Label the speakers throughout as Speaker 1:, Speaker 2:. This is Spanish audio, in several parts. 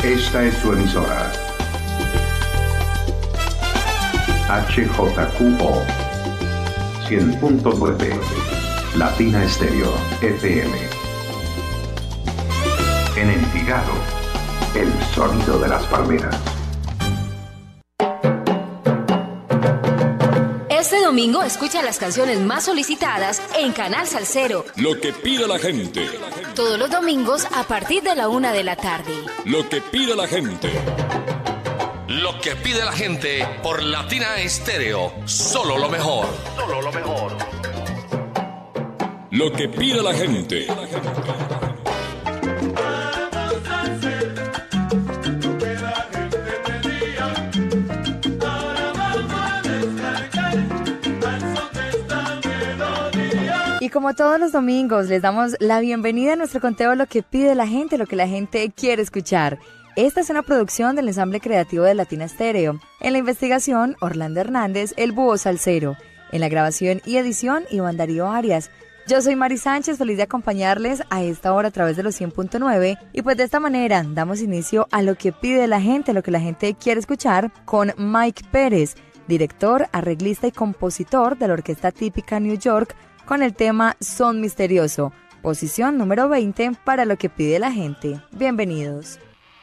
Speaker 1: Esta es su emisora. HJQO 100.9 Latina Estéreo FM. En Envigado, el sonido de las palmeras.
Speaker 2: Este domingo escucha las canciones más solicitadas en Canal Salsero.
Speaker 3: Lo que pide la gente.
Speaker 2: Todos los domingos a partir de la 1 de la tarde.
Speaker 3: Lo que pide la gente.
Speaker 4: Lo que pide la gente por Latina Estéreo. Solo lo mejor. Solo lo mejor.
Speaker 3: Lo que pide la gente.
Speaker 5: Y como todos los domingos, les damos la bienvenida a nuestro conteo Lo que pide la gente, lo que la gente quiere escuchar. Esta es una producción del ensamble creativo de Latina Estéreo. En la investigación, Orlando Hernández, el búho salsero. En la grabación y edición, Iván Darío Arias. Yo soy Mari Sánchez, feliz de acompañarles a esta hora a través de los 100.9. Y pues de esta manera damos inicio a Lo que pide la gente, lo que la gente quiere escuchar, con Mike Pérez, director, arreglista y compositor de la Orquesta Típica New York, con el tema Son Misterioso, posición número 20 para Lo que pide la gente. Bienvenidos.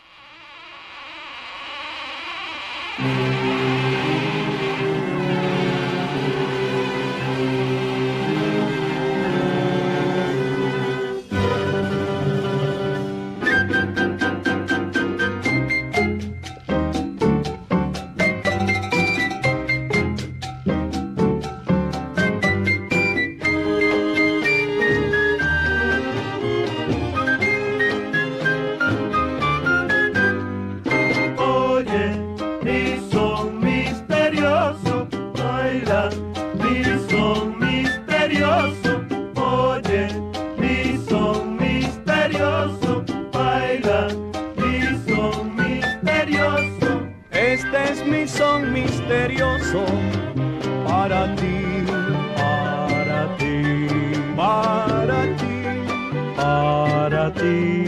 Speaker 6: Misterioso para ti, para ti, para ti, para ti.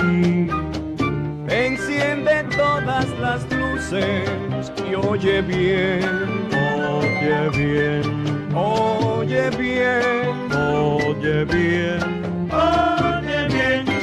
Speaker 6: Enciende todas las luces y oye bien, oye bien, oye bien, oye bien, oye bien.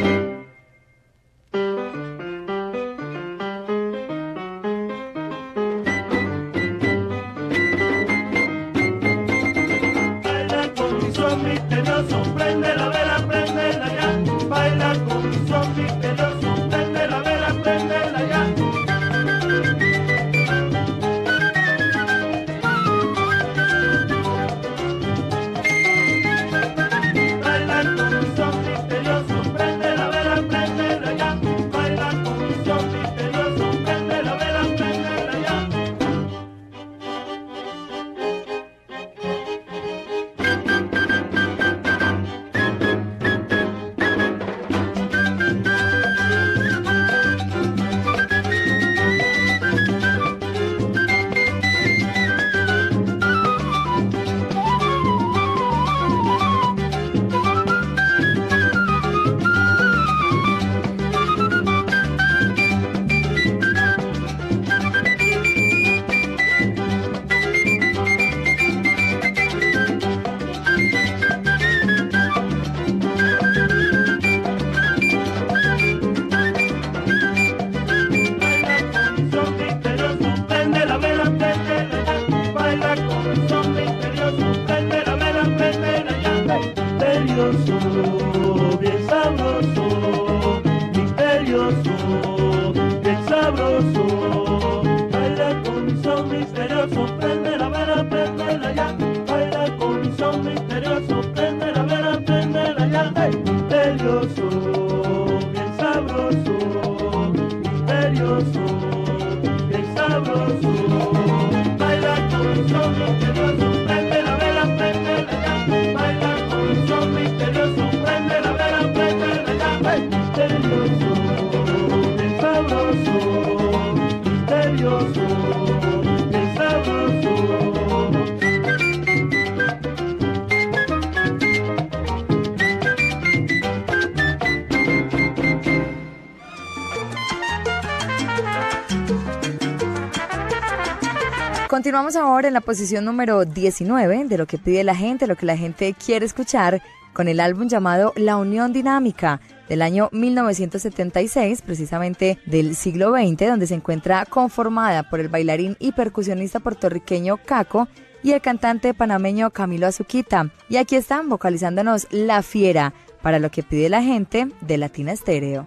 Speaker 5: Continuamos ahora en la posición número 19 de lo que pide la gente, lo que la gente quiere escuchar, con el álbum llamado La Unión Dinámica, del año 1976, precisamente del siglo XX, donde se encuentra conformada por el bailarín y percusionista puertorriqueño Caco y el cantante panameño Camilo Azuquita. Y aquí están vocalizándonos La Fiera, para lo que pide la gente de Latina Estéreo.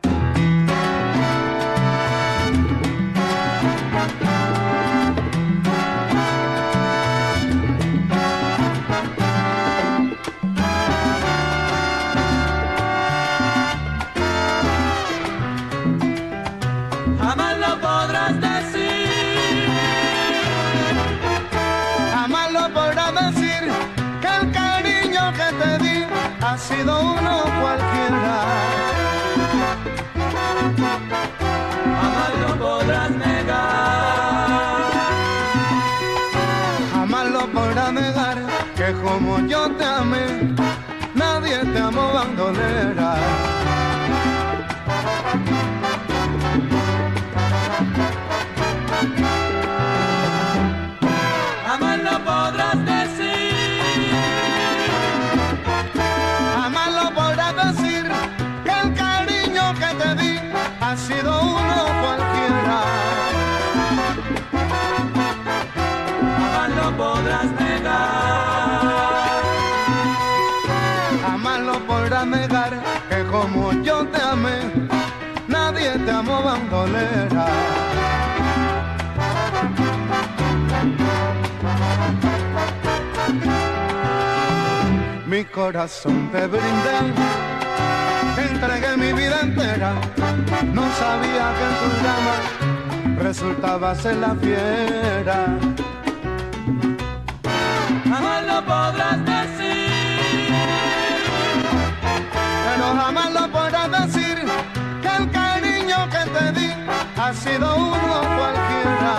Speaker 7: Jamás lo podrás decir, jamás lo podrás decir, que el cariño que te di ha sido uno cualquiera. Jamás lo podrás negar, jamás lo podrás negar, que como yo te amé, nadie te amó bandolera. Jamás lo podrás decir, jamás lo podrás decir, que el cariño que te di ha sido uno cualquiera. Jamás lo podrás negar, jamás lo podrás negar, que como yo te amé, nadie te amó bandolera. Mi corazón te brindé, te entregué mi vida entera. No sabía que en tu llama resultaba ser la fiera. Jamás lo podrás decir, pero jamás lo podrás decir, que el cariño que te di ha sido uno cualquiera.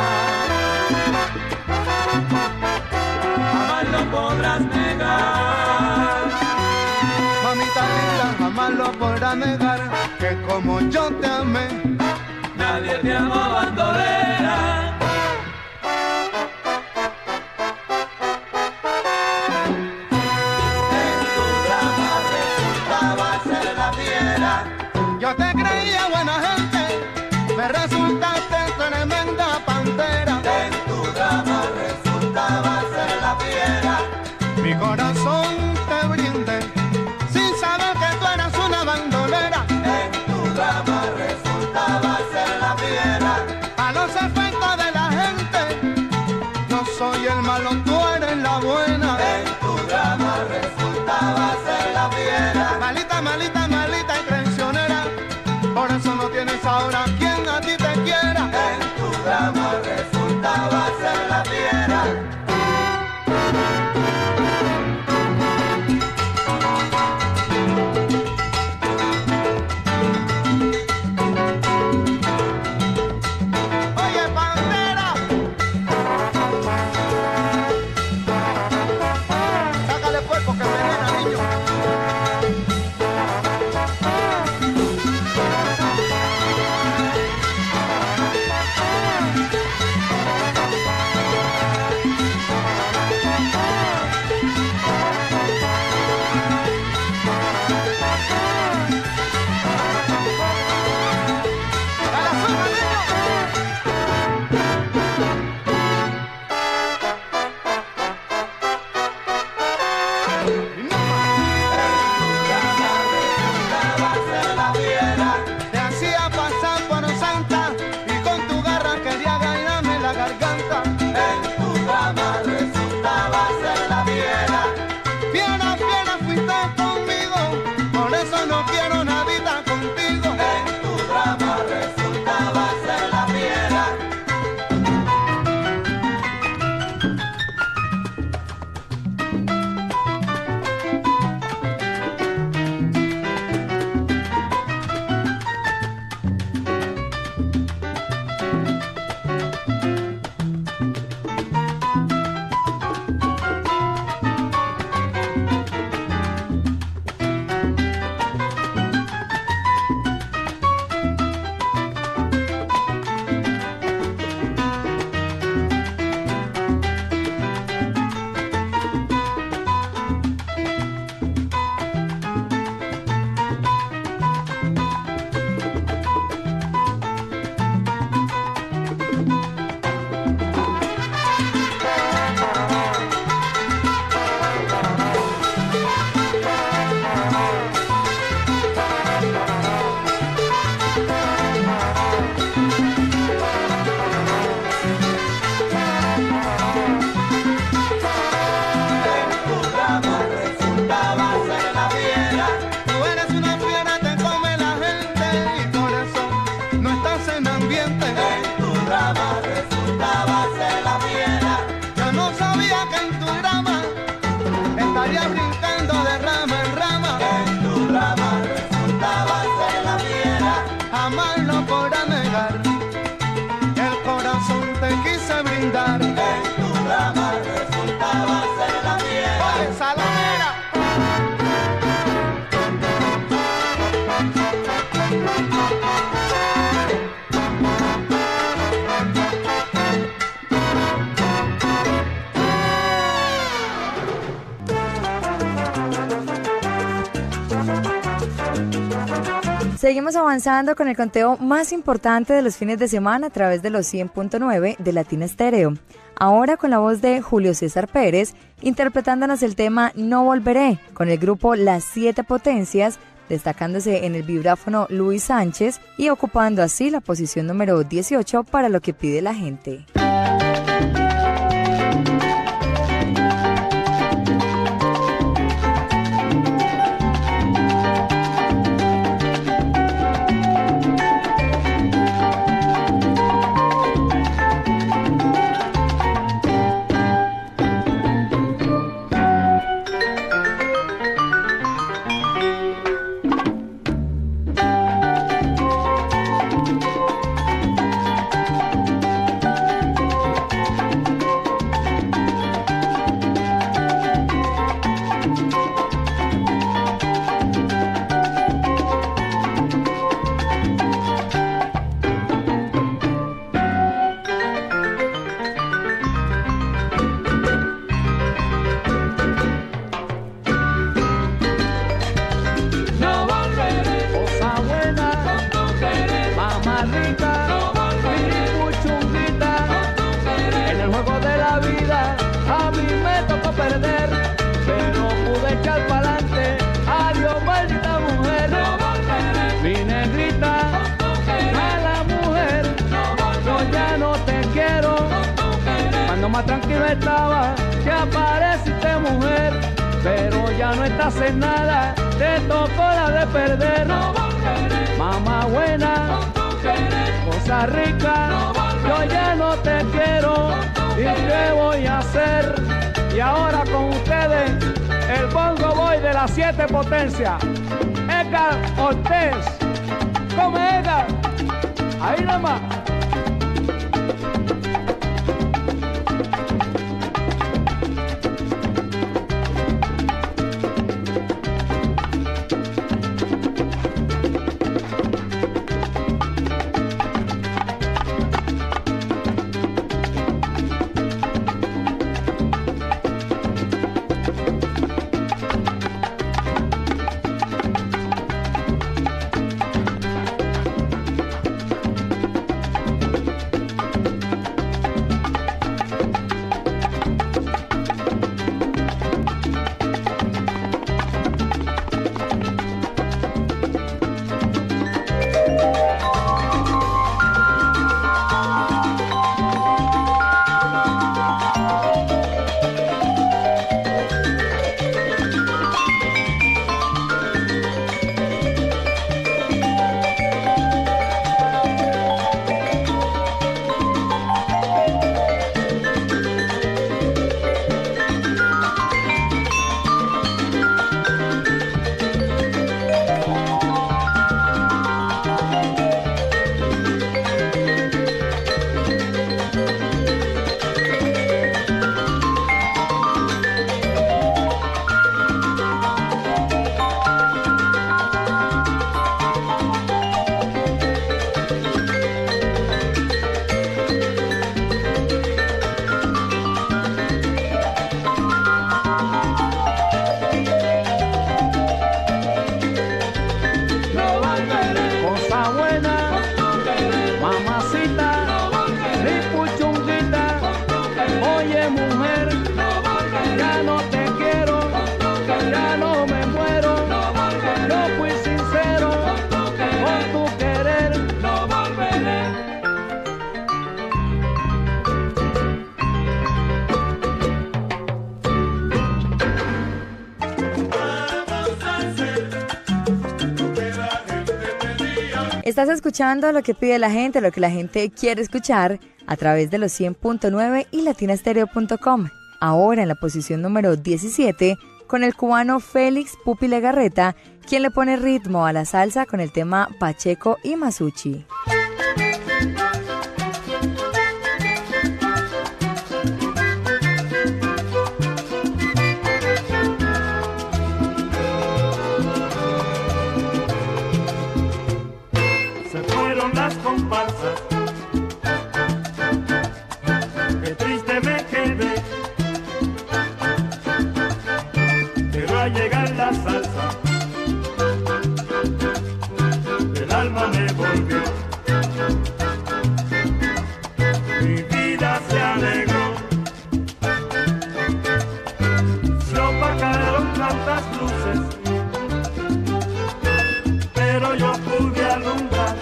Speaker 7: Jamás lo podrás negar, mamita linda, jamás lo podrás negar, que como yo te amé, nadie te amó bandolera. En tu drama resultaba ser la fiera. Yo te creía buena gente, me resultaste tremenda pantera. En tu drama resultaba ser la fiera. Mi corazón te brindé, sin saber que tú eras una bandolera. En tu drama resultaba ser la fiera. A los efectos de la gente, yo soy el malo, tú eres la buena. En tu drama resultaba ser la fiera. Malita, malita, malita y traicionera, por eso no tienes ahora quien a ti te quiera. En tu drama resultaba ser la fiera. Oye, pantera, sácale cuerpo que venena, niño. jamás lo podrá negar. El corazón te quise brindar. En tu dama resultaba ser la fiera. ¡Oye, Salomera!
Speaker 5: Seguimos avanzando con el conteo más importante de los fines de semana a través de los 100.9 de Latina Estéreo. Ahora con la voz de Julio César Pérez, interpretándonos el tema No Volveré, con el grupo Las Siete Potencias, destacándose en el vibráfono Luis Sánchez y ocupando así la posición número 18 para lo que pide la gente.
Speaker 6: Más tranquilo estaba, que apareciste mujer, pero ya no estás en nada, te tocó la de perder. No volveré, mamá buena, cosa rica, no yo ya no te quiero, ¿y qué voy a hacer? Y ahora con ustedes, el bongo boy de las Siete Potencias, Edgar Ortiz. ¿Cómo es, Edgar? Ahí nomás.
Speaker 5: Estás escuchando lo que pide la gente, lo que la gente quiere escuchar a través de los 100.9 y latinastereo.com. Ahora en la posición número 17 con el cubano Félix Pupi Legarreta, quien le pone ritmo a la salsa con el tema Pacheco y Masucci.
Speaker 6: Se fueron las comparsas, qué triste me quedé, pero al llegar la salsa, el alma me volvió, mi vida se alegró, se opacaron tantas luces, pero yo pude alumbrar.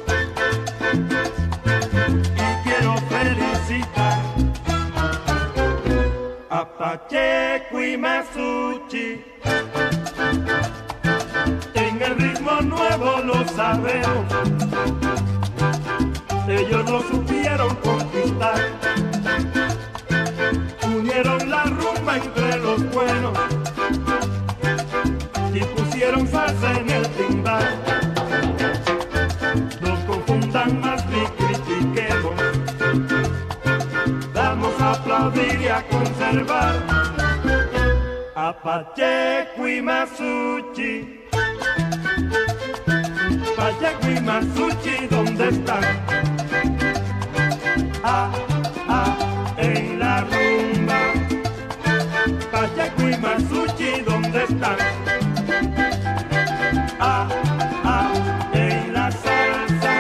Speaker 6: A Pacheco y Masucci, en el ritmo nuevo lo sabemos, ellos lo supieron conquistar, unieron la rumba entre los buenos y pusieron salsa en el timbal. No confundan más ni critiquemos, vamos a aplaudir y a conservar a Pacheco y Masucci. Pacheco y Masucci, ¿dónde están? En la rumba. Pacheco y Masucci, ¿dónde están? En la salsa.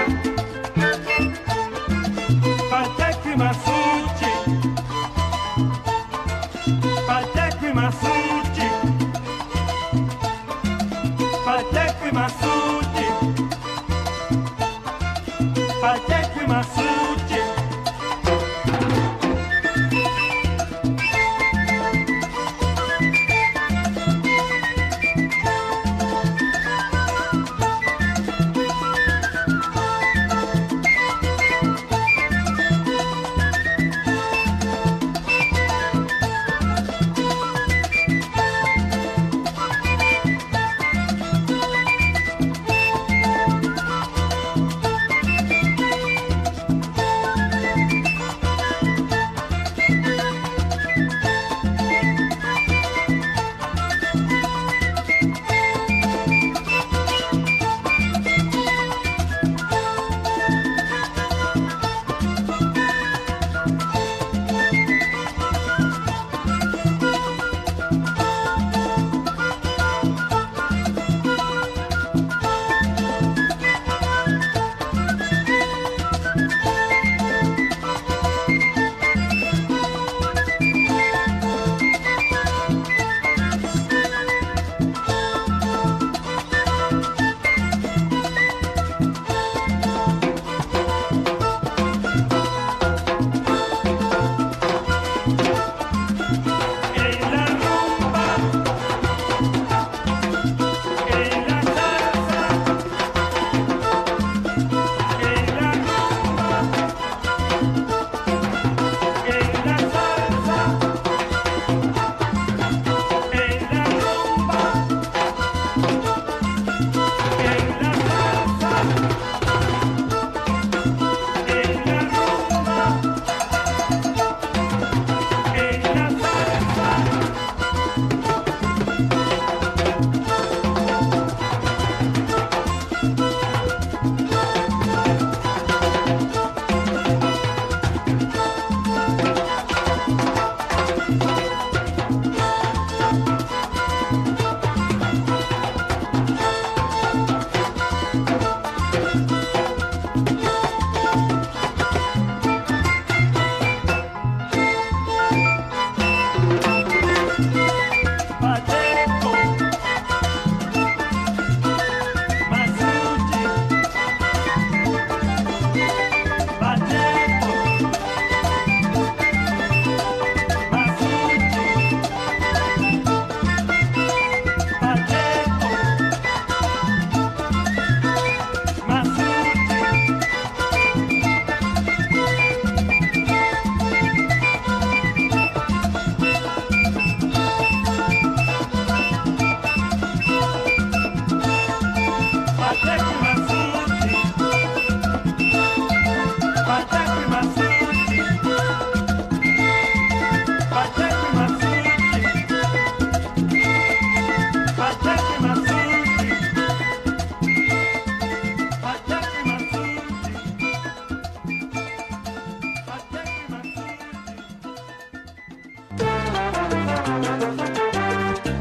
Speaker 6: Pacheco y Masucci, Pacheco y Masucci, Pacheco y Masucci, Pacheco y Masucci.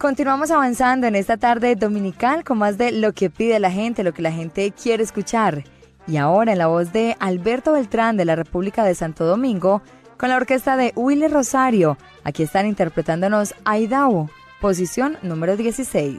Speaker 5: Continuamos avanzando en esta tarde dominical con más de lo que pide la gente, lo que la gente quiere escuchar. Y ahora en la voz de Alberto Beltrán de la República de Santo Domingo, con la orquesta de Willy Rosario. Aquí están interpretándonos Aidao, posición número 16.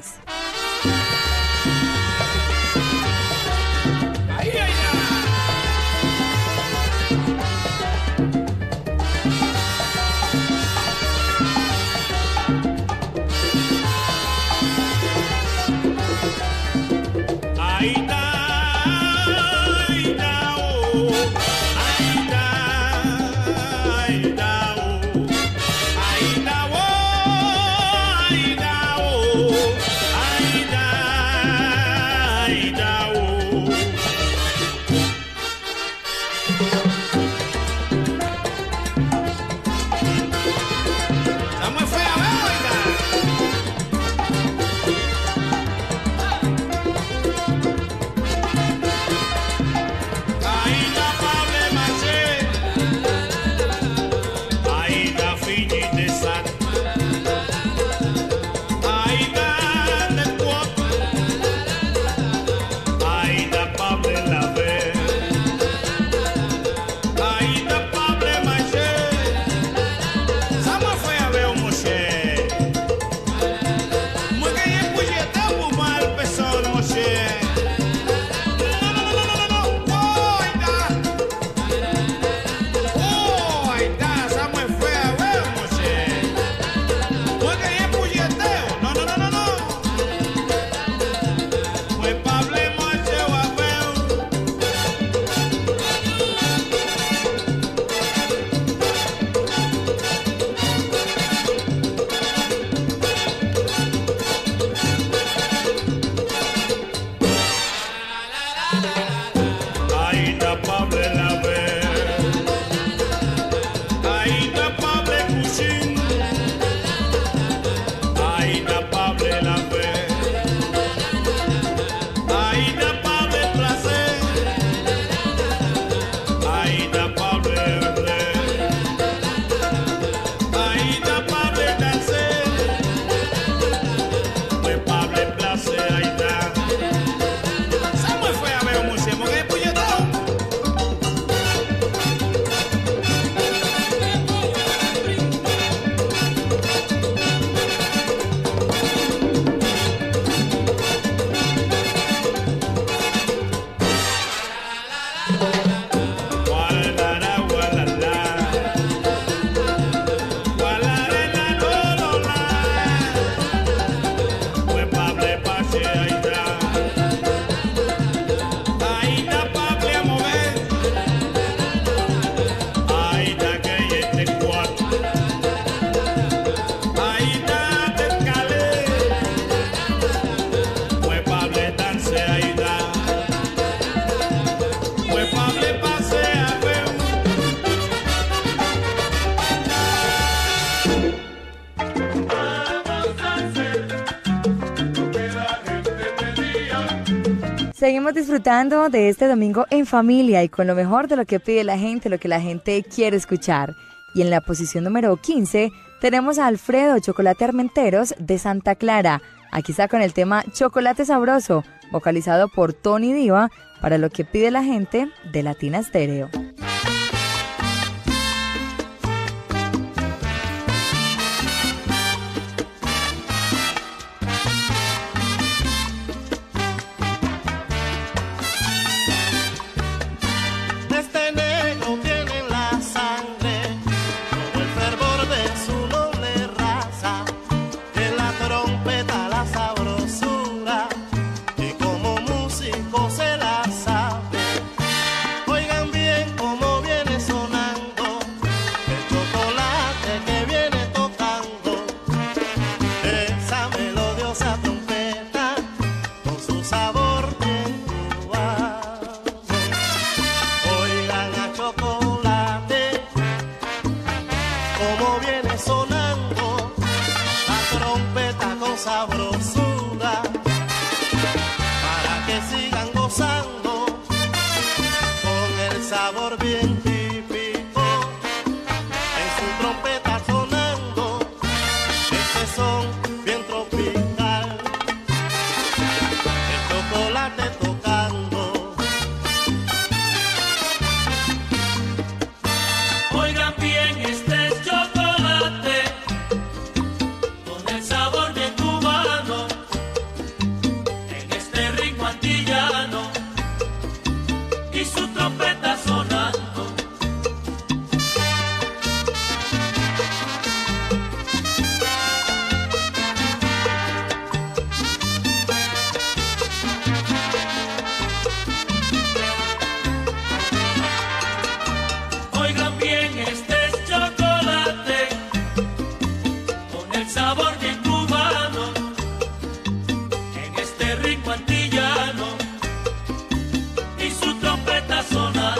Speaker 5: Seguimos disfrutando de este domingo en familia y con lo mejor de lo que pide la gente, lo que la gente quiere escuchar. Y en la posición número 15 tenemos a Alfredo Chocolate Armenteros de Santa Clara. Aquí está con el tema Chocolate Sabroso, vocalizado por Tony Diva, para lo que pide la gente de Latina Estéreo.
Speaker 8: Sabrosura para que sigan gozando con el sabor bien típico en su trompeta sonando ese son bien tropical.
Speaker 9: trompeta sonando. Oigan bien, este es chocolate con el sabor bien cubano, en este ritmo antillano y su trompeta sonando.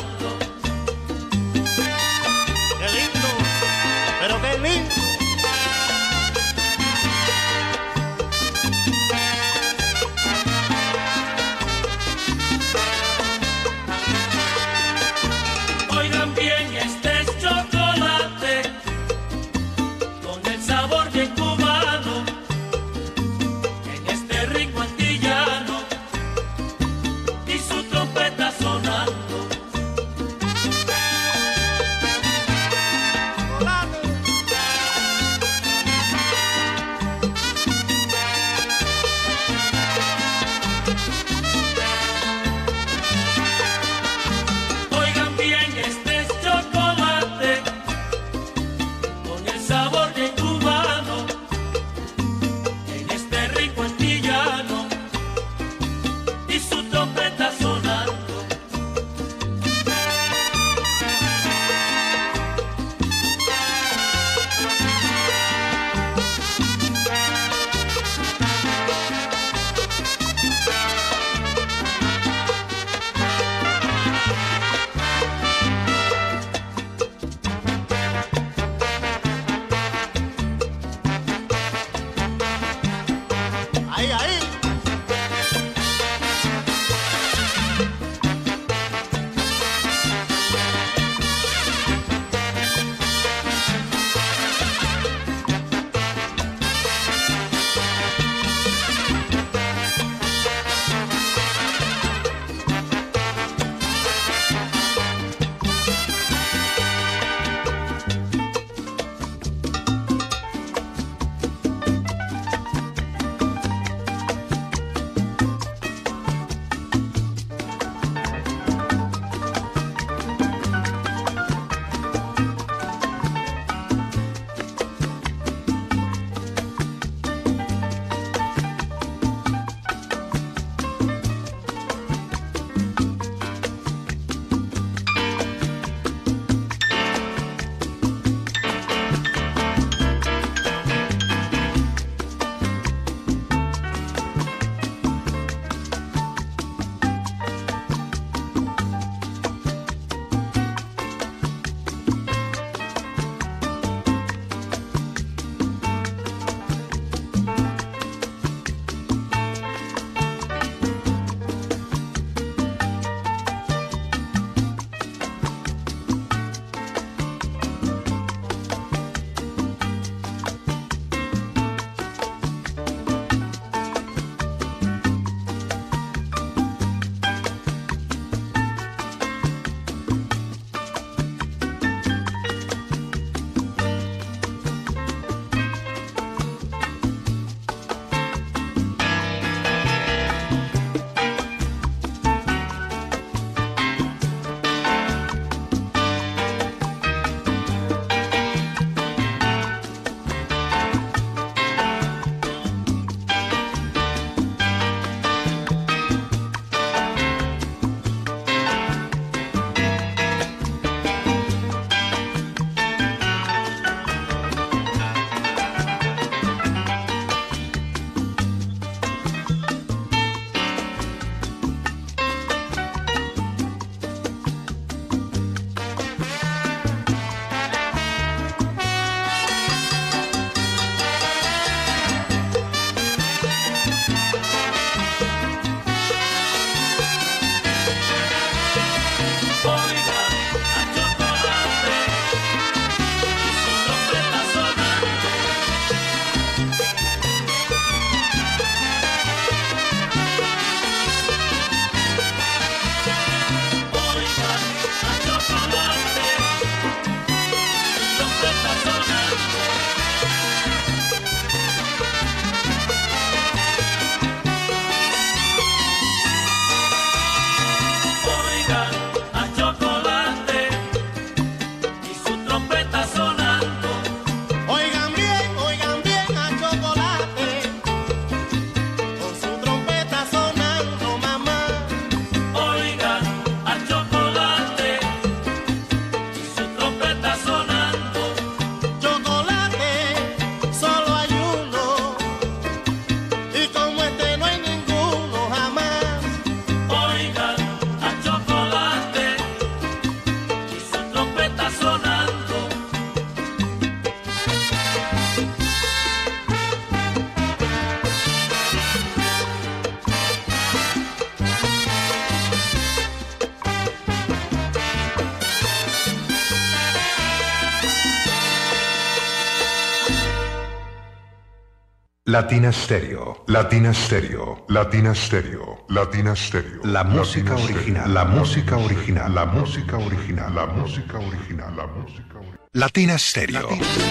Speaker 10: Latina Stereo, Latina Stereo, Latina Stereo, Latina Stereo. La música original, la música original, la música original, la música original, la música original. Latina Stereo.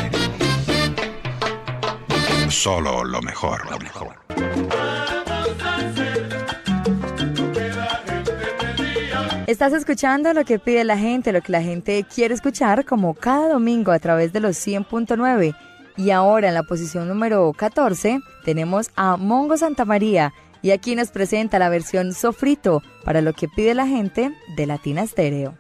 Speaker 10: Solo lo mejor, lo mejor.
Speaker 5: Estás escuchando lo que pide la gente, lo que la gente quiere escuchar, como cada domingo a través de los 100.9. Y ahora en la posición número 14 tenemos a Mongo Santamaría, y aquí nos presenta la versión Sofrito para lo que pide la gente de Latina Stereo.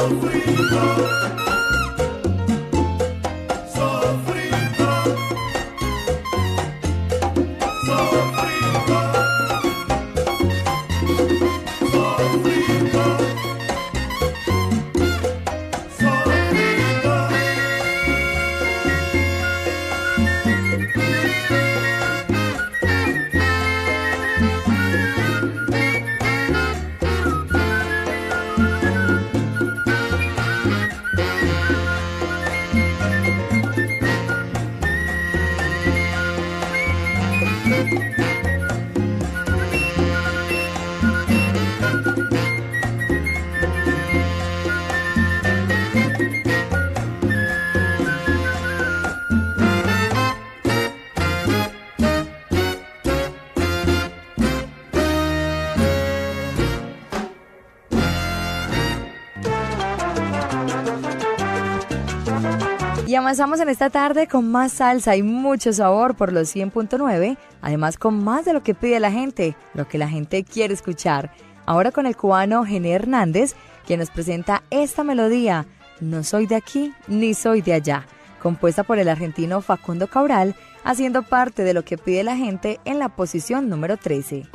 Speaker 5: Y avanzamos en esta tarde con más salsa y mucho sabor por los 100.9, además con más de lo que pide la gente, lo que la gente quiere escuchar. Ahora con el cubano Gené Hernández, quien nos presenta esta melodía, No soy de aquí ni soy de allá, compuesta por el argentino Facundo Cabral, haciendo parte de lo que pide la gente en la posición número 13.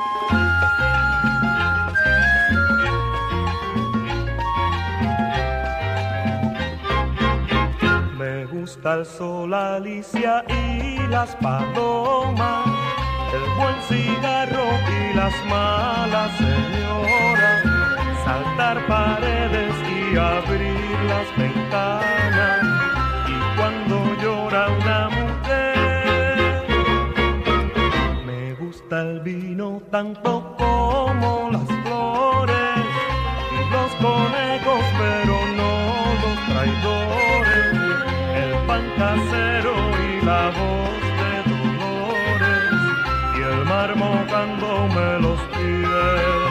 Speaker 11: Me gusta el sol, Alicia y las palomas, el buen cigarro y las malas señoras, saltar paredes y abrir las ventanas, y cuando llora una mujer, me gusta el vino tanto como las flores y los conejos, pero no los traidores, el pan casero y la voz de Dolores y el mar mojándome los pies.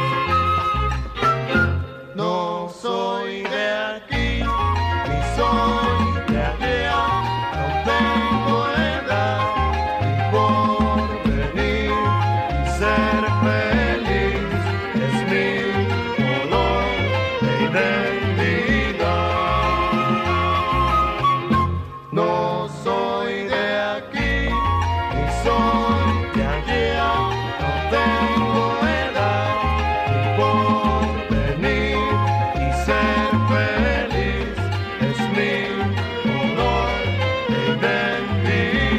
Speaker 8: No soy de aquí, ni soy de allá, no tengo edad ni por venir y ser feliz es mi color de identidad. No soy de aquí, ni soy de allá, no tengo edad ni por venir y ser feliz es mi color de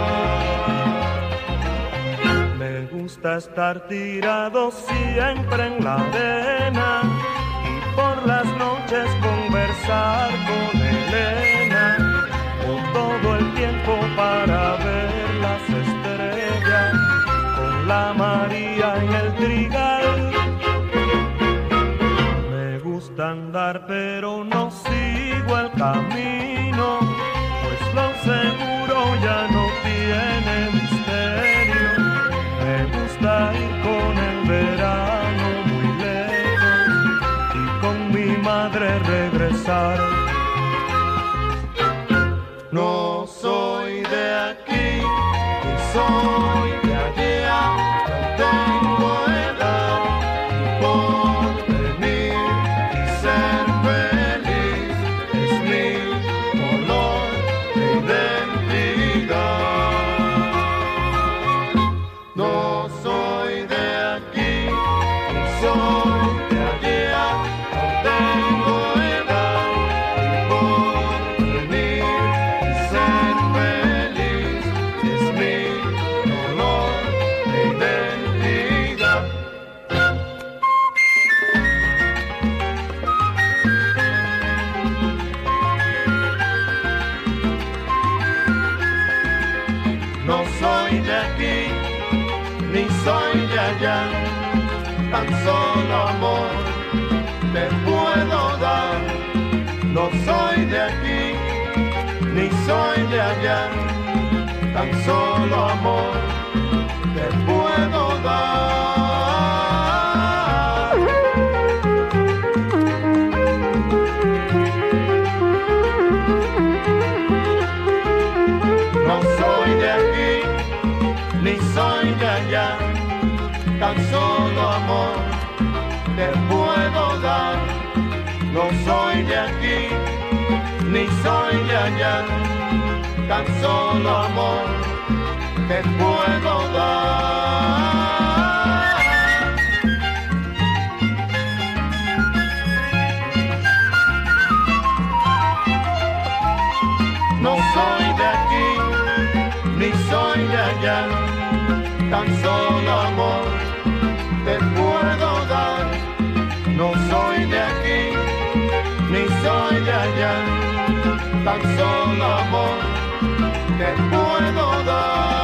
Speaker 8: identidad.
Speaker 11: Me gusta estar tirado siempre en la arena y por las noches conversar con Elena, o todo el tiempo para ver las estrellas con la María en el trigal. Me gusta andar pero no sigo el camino, pues lo seguro ya no tiene misterio. Me gusta ir con el verano muy lejos y con mi madre regresar.
Speaker 8: No soy de aquí, ni soy de allá, no tengo edad ni por venir y ser feliz es mi color de identidad. No soy de aquí, ni soy de allá, no tengo edad ni por venir y ser feliz es mi color de identidad. No soy de aquí, ni soy de allá, tan solo amor te puedo dar. No soy de aquí, ni soy de allá, tan solo amor te puedo dar. No soy de aquí, ni soy de allá, tan solo amor te puedo dar. No soy de aquí, ni soy de allá, tan solo amor te puedo dar. No soy de aquí, ni soy de allá, tan solo amor te puedo dar. No soy de aquí, ni soy de allá, tan solo amor te puedo dar.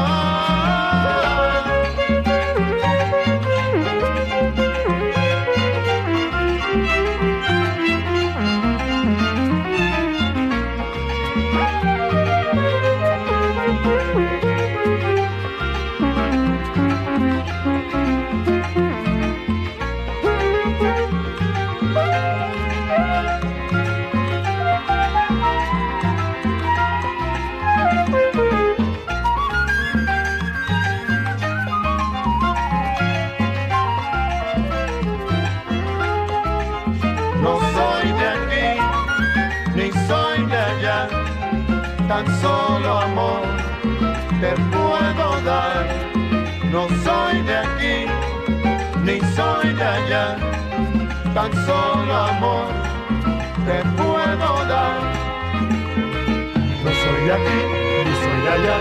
Speaker 8: Tan solo amor te puedo dar. No soy de aquí, ni soy de allá, tan solo amor te puedo dar. No soy de aquí, ni soy de allá.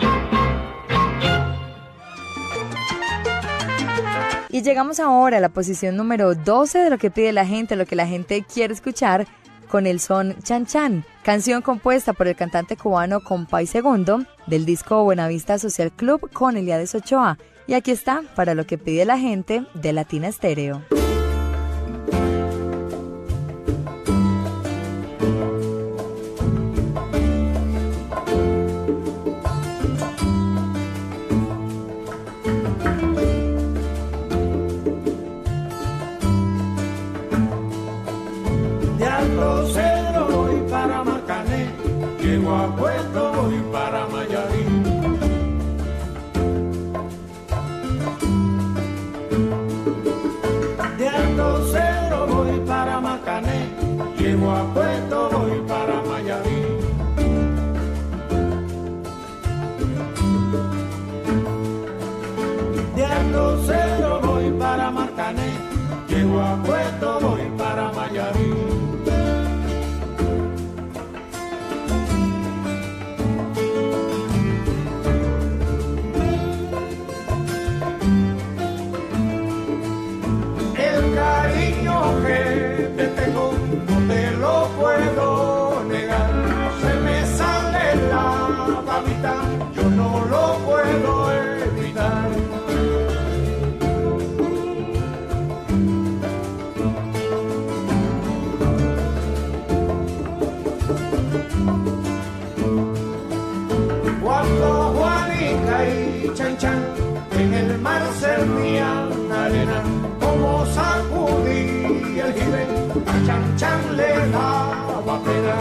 Speaker 5: Y llegamos ahora a la posición número 12 de lo que pide la gente, lo que la gente quiere escuchar, con el son Chan Chan, canción compuesta por el cantante cubano Compay Segundo del disco Buenavista Social Club con Eliades Ochoa. Y aquí está, para lo que pide la gente, de Latina Estéreo.
Speaker 9: Llego a Puerto, voy para Mayarí. De Alto Cedro voy para Macané. Llego a Puerto, voy para Mayarí. De Alto Cedro voy para Macané. Llego a Puerto, voy para Mayarí. Que te tengo, no te lo puedo negar. Se me sale la babita, yo no lo puedo evitar. Cuando Juanica y Chan Chan en el mar servían arena, como sacudí el jibe, a Chan Chan le daba pena.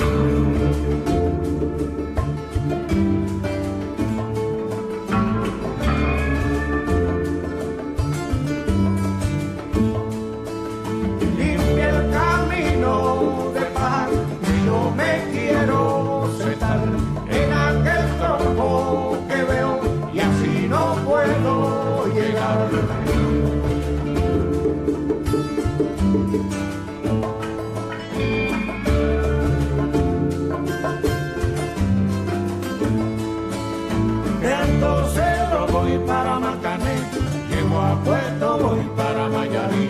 Speaker 9: Limpia el camino de paz, y yo me quiero sentar en aquel tronco que veo, y así no puedo llegar. Voy para Macané, llego a Puerto, voy para Mayarí.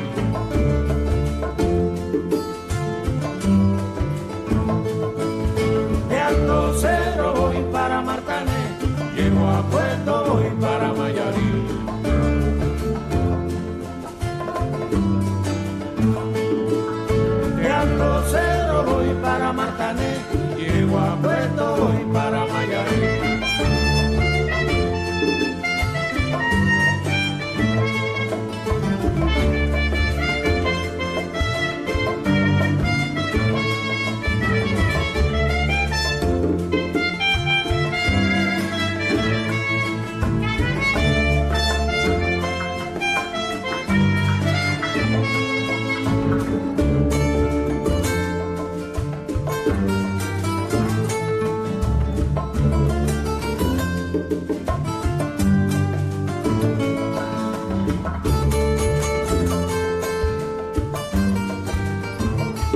Speaker 9: De Alto Cedro voy para Macané, llego a Puerto, voy para Mayarí. De Alto Cedro voy para Macané, llego a Puerto, voy para Mayarí.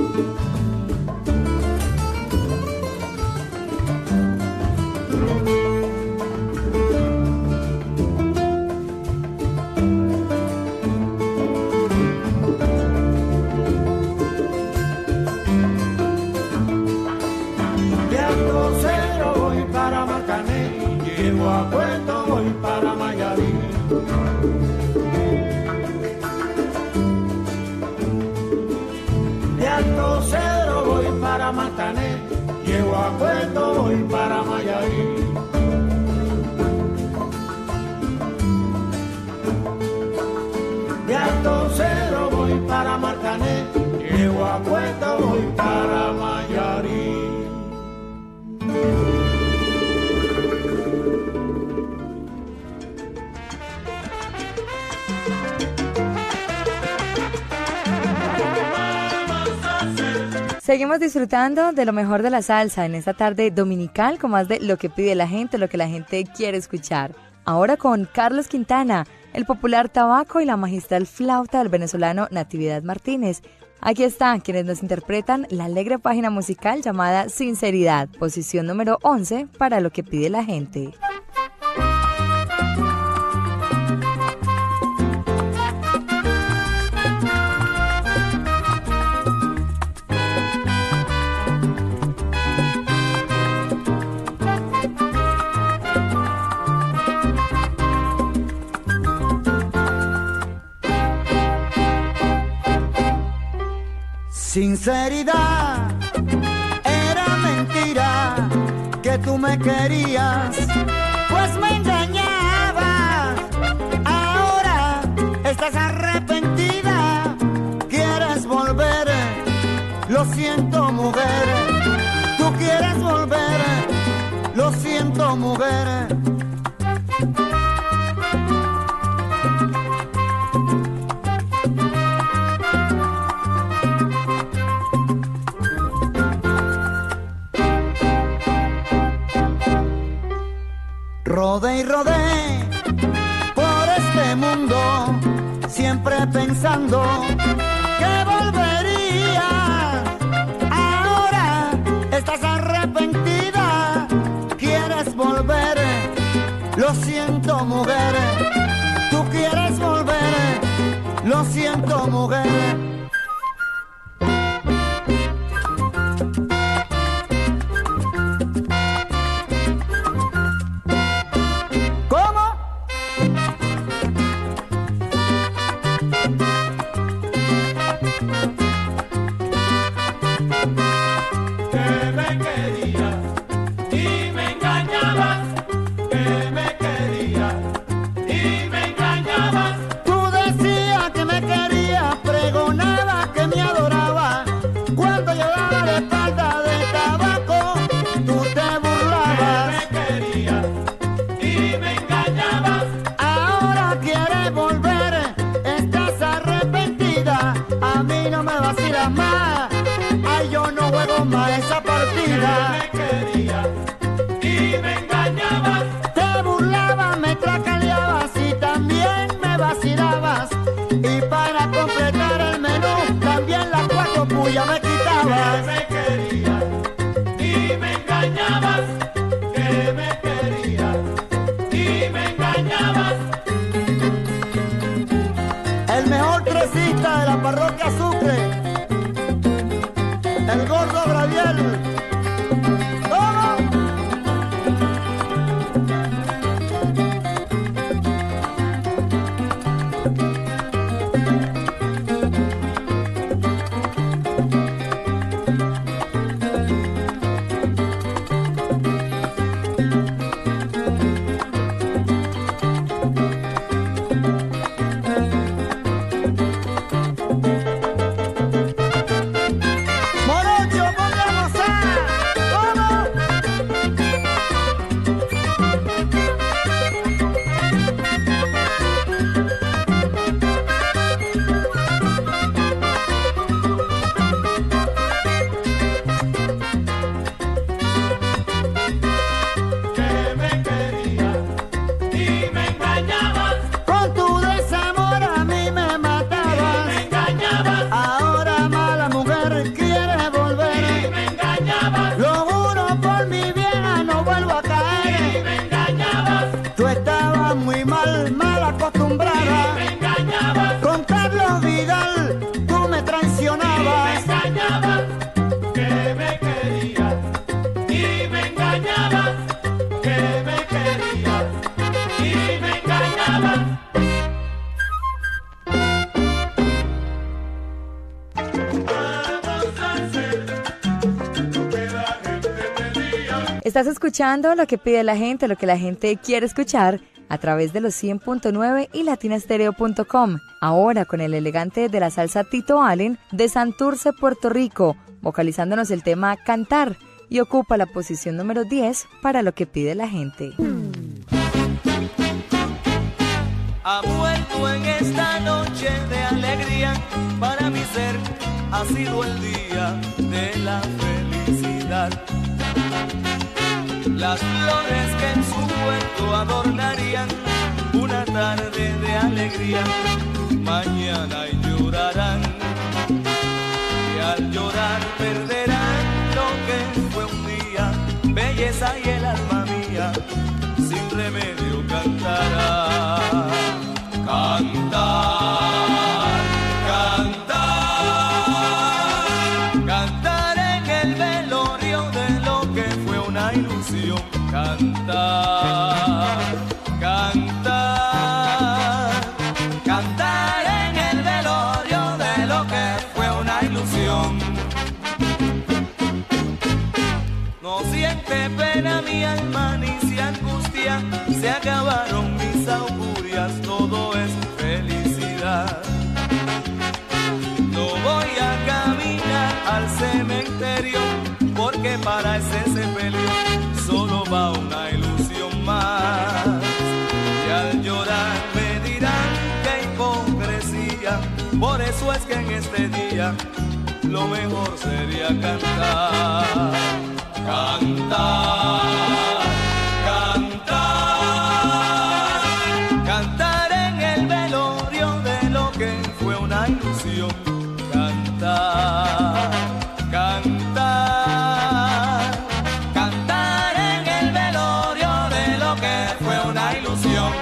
Speaker 5: Seguimos disfrutando de lo mejor de la salsa en esta tarde dominical con más de lo que pide la gente, lo que la gente quiere escuchar. Ahora con Carlos Quintana, el popular tabaco y la magistral flauta del venezolano Natividad Martínez. Aquí están quienes nos interpretan la alegre página musical llamada Sinceridad, posición número 11 para lo que pide la gente.
Speaker 12: Sinceridad, era mentira que tú me querías, pues me engañabas. Ahora estás arrepentida, quieres volver. Lo siento, mujer, tú quieres volver. Lo siento, mujer. Rodé y rodé por este mundo, siempre pensando que volvería. Ahora estás arrepentida, quieres volver. Lo siento, mujer, tú quieres volver. Lo siento, mujer.
Speaker 5: Estás escuchando lo que pide la gente, lo que la gente quiere escuchar a través de los 100.9 y latinastereo.com. Ahora con el elegante de la salsa Tito Allen de Santurce, Puerto Rico, vocalizándonos el tema Cantar, y ocupa la posición número 10 para lo que pide la gente.
Speaker 13: Ha vuelto en esta noche de alegría, para mi ser ha sido el día de la felicidad. Las flores que en su huerto adornarían una tarde de alegría, mañana llorarán, y al llorar perderán lo que fue un día, belleza y el alma mía sin remedio cantará. Cantar, cantar, cantar en el velorio de lo que fue una ilusión. Cantar, cantar, cantar en el velorio de lo que fue una ilusión. No siente pena mi alma ni se angustia, se acabaron mis augurias, todo es felicidad. No voy a caminar al cementerio, porque para ese sepelio solo va una ilusión más. Y al llorar me dirán que hipocresía, por eso es que en este día lo mejor sería cantar. Cantar, cantar, cantar en el velorio de lo que fue una ilusión. Cantar, cantar, cantar en el velorio de lo que fue una ilusión.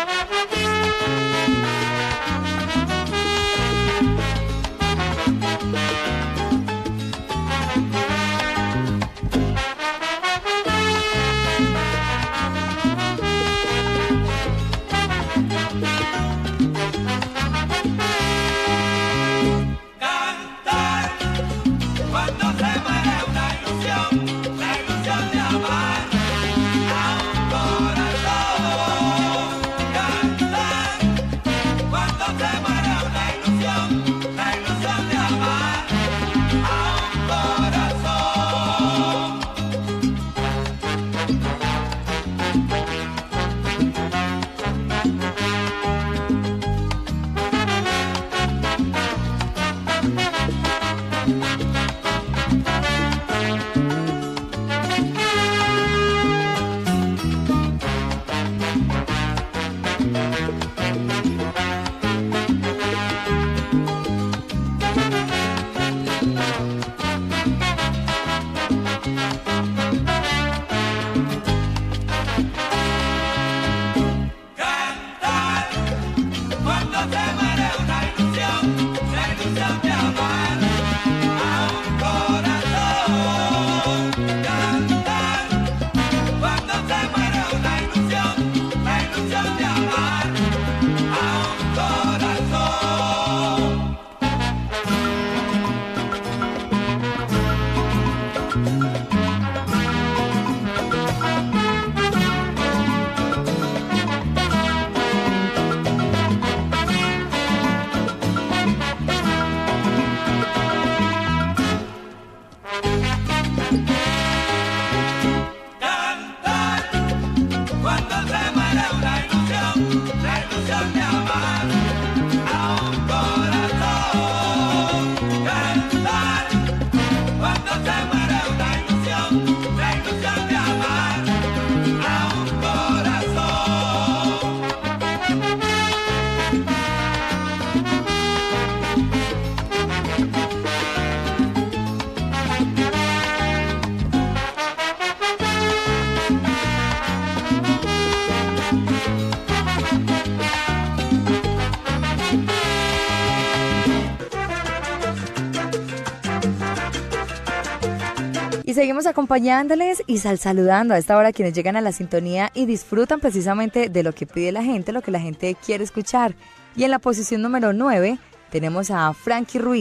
Speaker 5: Seguimos acompañándoles y saludando a esta hora a quienes llegan a la sintonía y disfrutan precisamente de lo que pide la gente, lo que la gente quiere escuchar. Y en la posición número 9 tenemos a Frankie Ruiz,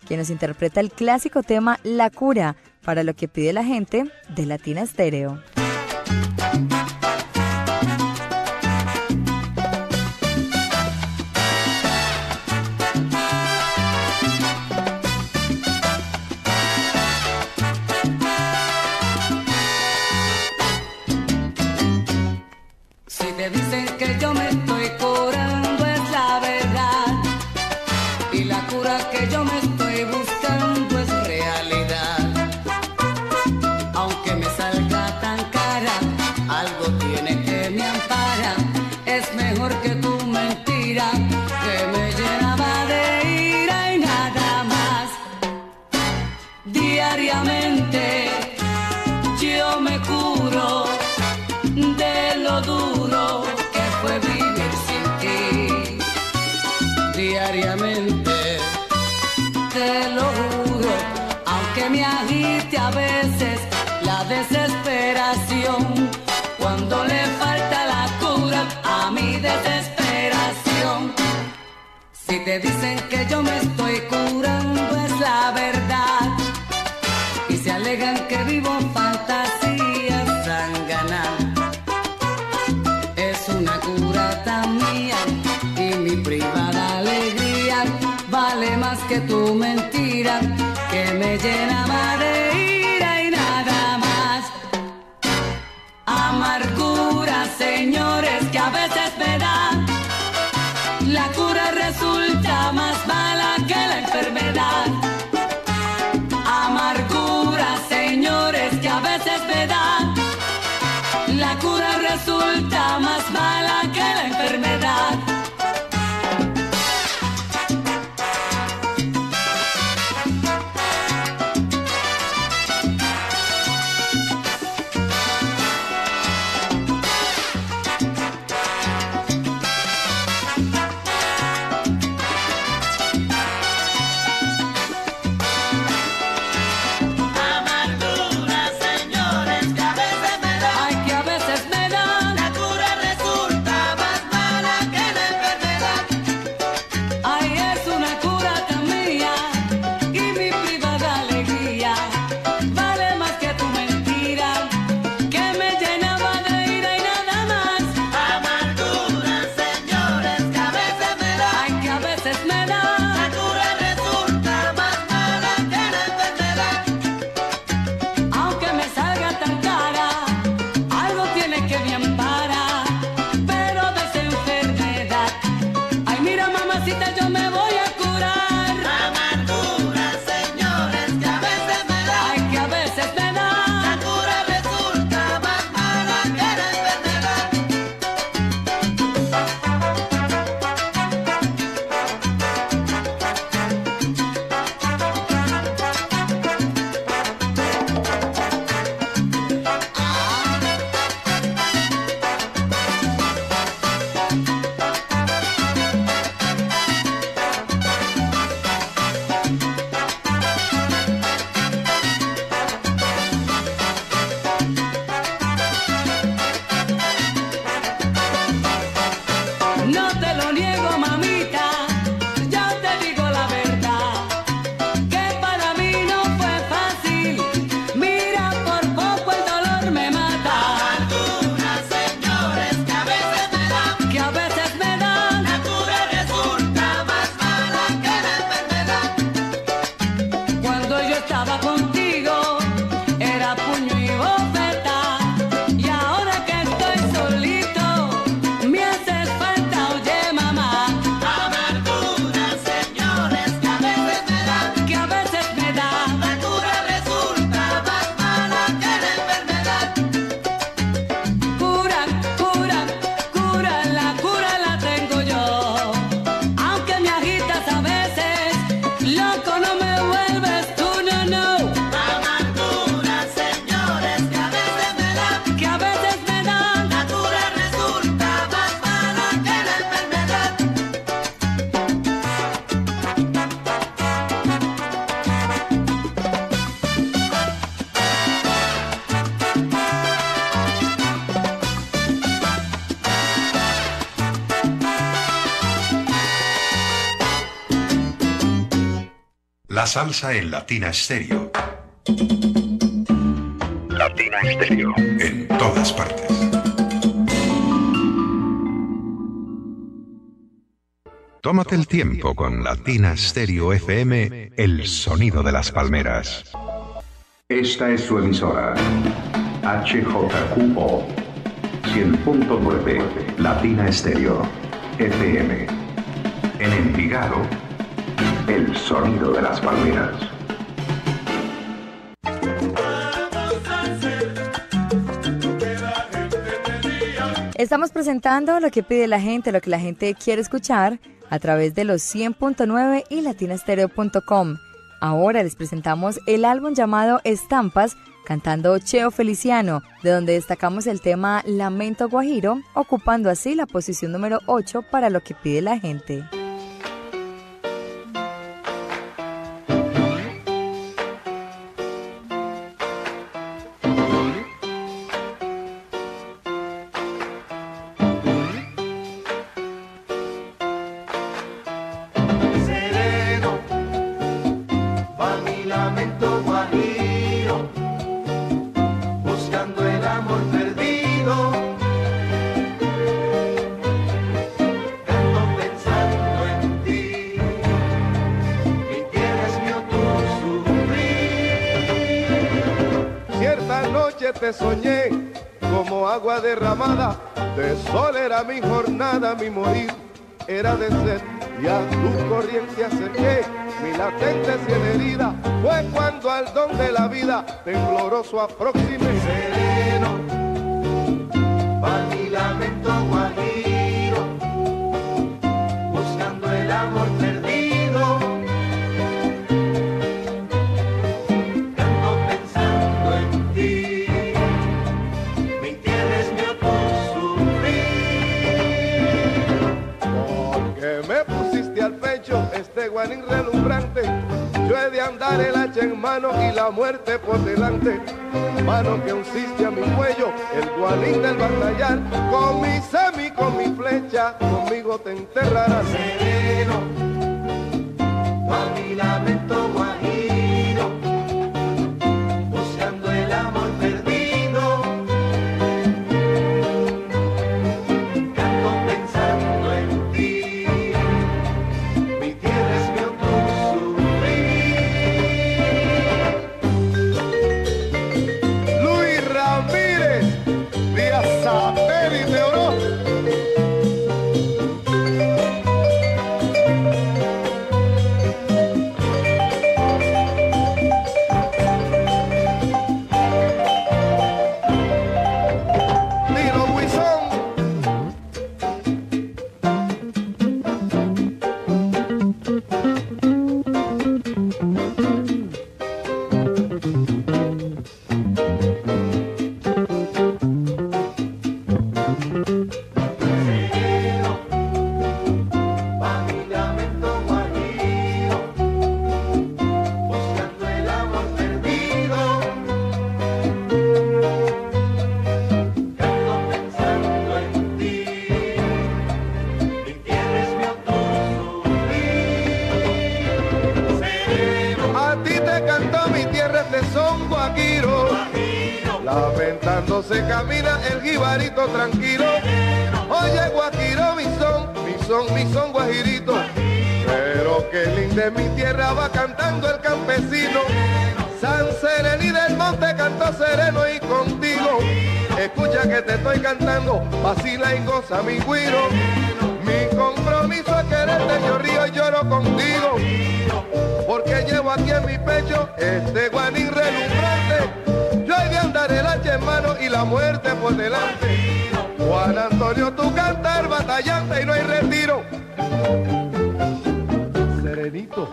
Speaker 5: quien nos interpreta el clásico tema La Cura, para lo que pide la gente de Latina Estéreo.
Speaker 14: Si te dicen que yo me estoy curando es la verdad, y la cura que yo me estoy buscando es realidad. Aunque me salga tan cara, algo tiene que me ampara. Es mejor que tu mentira, que me llenaba de ira y nada más. Diariamente yo me curo de lo duro que fue vivir sin ti. Diariamente te lo juro, aunque me agite a veces la desesperación, cuando le falta la cura a mi desesperación. Si te dicen que yo me estoy curando es la verdad, y se alegan que vivo fantasías sanganas. Es una cura tan mía y mi privada alegría vale más que tu mentira, que me llenaba de ira y nada más. Amargura, señores, que a veces me da. La cura resulta más mala que la enfermedad. Amargura, señores, que a
Speaker 10: salsa en Latina Stereo. Latina Stereo. En todas partes. Tómate el tiempo con Latina Stereo FM, el sonido de las palmeras.
Speaker 1: Esta es su emisora, HJQO 100.9 Latina Stereo FM. En Envigado, el sonido de las palmeras.
Speaker 5: Estamos presentando lo que pide la gente, lo que la gente quiere escuchar a través de los 100.9 y latinastereo.com. Ahora les presentamos el álbum llamado Estampas, cantando Cheo Feliciano, de donde destacamos el tema Lamento Guajiro, ocupando así la posición número 8 para lo que pide la gente.
Speaker 8: Te soñé como agua derramada, de sol era mi jornada, mi morir era de sed, y a tu corriente acerqué mi latente cien herida, fue cuando al don de la vida tembloroso aproximé. Sereno, va mi lamento guajiro, buscando el amor perdido. Este guanín relumbrante, yo he de andar el hacha en mano y la muerte por delante. Mano que unciste a mi cuello, el guanín del batallar, con mi semi, con mi flecha, conmigo te enterrarás. Sereno, pa' mi lamento guajiro, buscando el amor perdido. Se camina el jibarito tranquilo. Oye, guajiro, mi son guajirito. Pero qué linda es mi tierra, va cantando el campesino. San Serení del Monte cantó sereno y contigo. Escucha que te estoy cantando, vacila y goza mi güiro. Mi compromiso es quererte, yo río y lloro contigo. Porque llevo aquí en mi pecho este guanín relumbrante. Yo he de andar el hacha en mano y la muerte por delante. Juan Antonio, tu cantar batallante y no hay retiro. Serenito.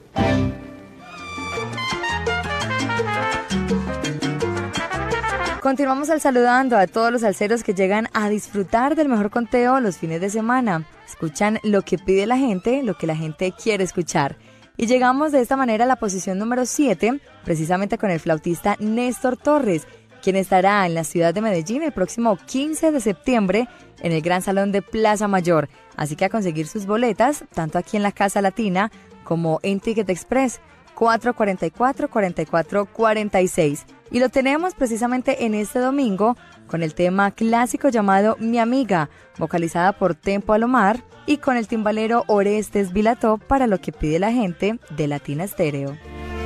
Speaker 5: Continuamos saludando a todos los salseros que llegan a disfrutar del mejor conteo los fines de semana. Escuchan lo que pide la gente, lo que la gente quiere escuchar. Y llegamos de esta manera a la posición número 7, precisamente con el flautista Néstor Torres, quien estará en la ciudad de Medellín el próximo 15 de septiembre en el Gran Salón de Plaza Mayor. Así que a conseguir sus boletas, tanto aquí en la Casa Latina como en Ticket Express. 444-4446. Y lo tenemos precisamente en este domingo con el tema clásico llamado Mi Amiga, vocalizada por Tempo Alomar y con el timbalero Orestes Vilató para lo que pide la gente de Latina Estéreo.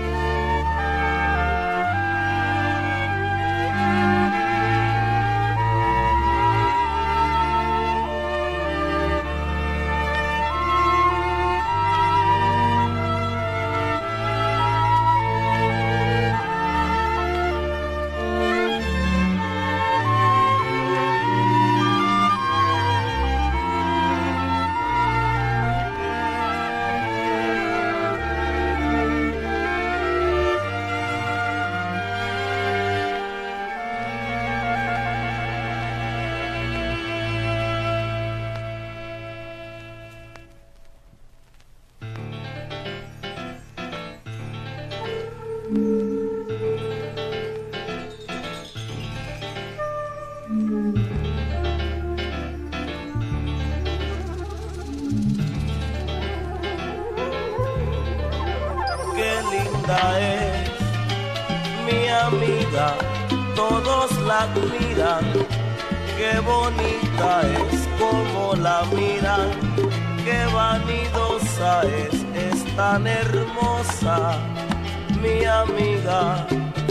Speaker 13: Todos la admiran, qué bonita es como la miran, qué vanidosa es tan hermosa, mi amiga.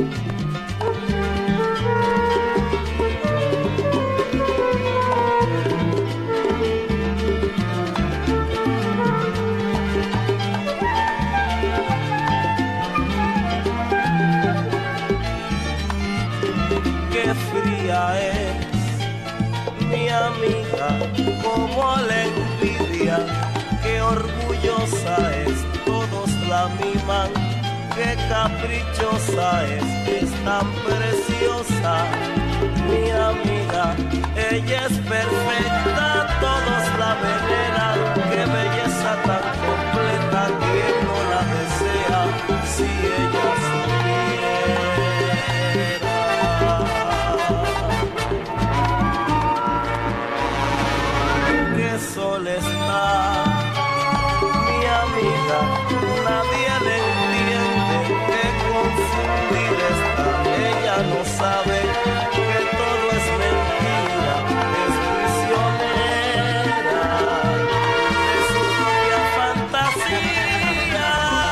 Speaker 13: Es mi amiga, como la envidia, qué orgullosa es, todos la miman, qué caprichosa es tan preciosa, mi amiga, ella es perfecta, todos la veneran, qué belleza tan completa, quien no la desea, si ella supiera. Sol está, mi amiga, nadie le entiende, qué confundida está, ella no sabe que todo es mentira, es prisionera de su propia fantasía.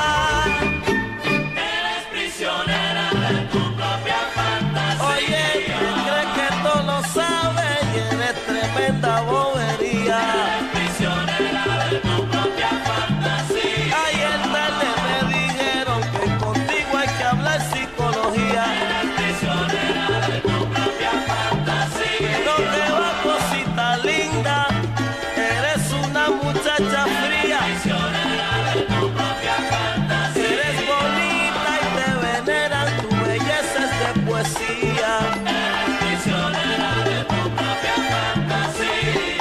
Speaker 13: Eres prisionera de tu propia fantasía. Oye, crees que todo lo sabe y eres tremenda bobería. Prisionera de tu propia fantasía. Ayer tarde me dijeron que contigo hay que hablar psicología. Prisionera de tu propia fantasía. No te va, cosita linda, eres una muchacha fría. Prisionera de tu propia fantasía. Eres bonita y te veneran, tu belleza es de poesía. Prisionera de tu propia fantasía.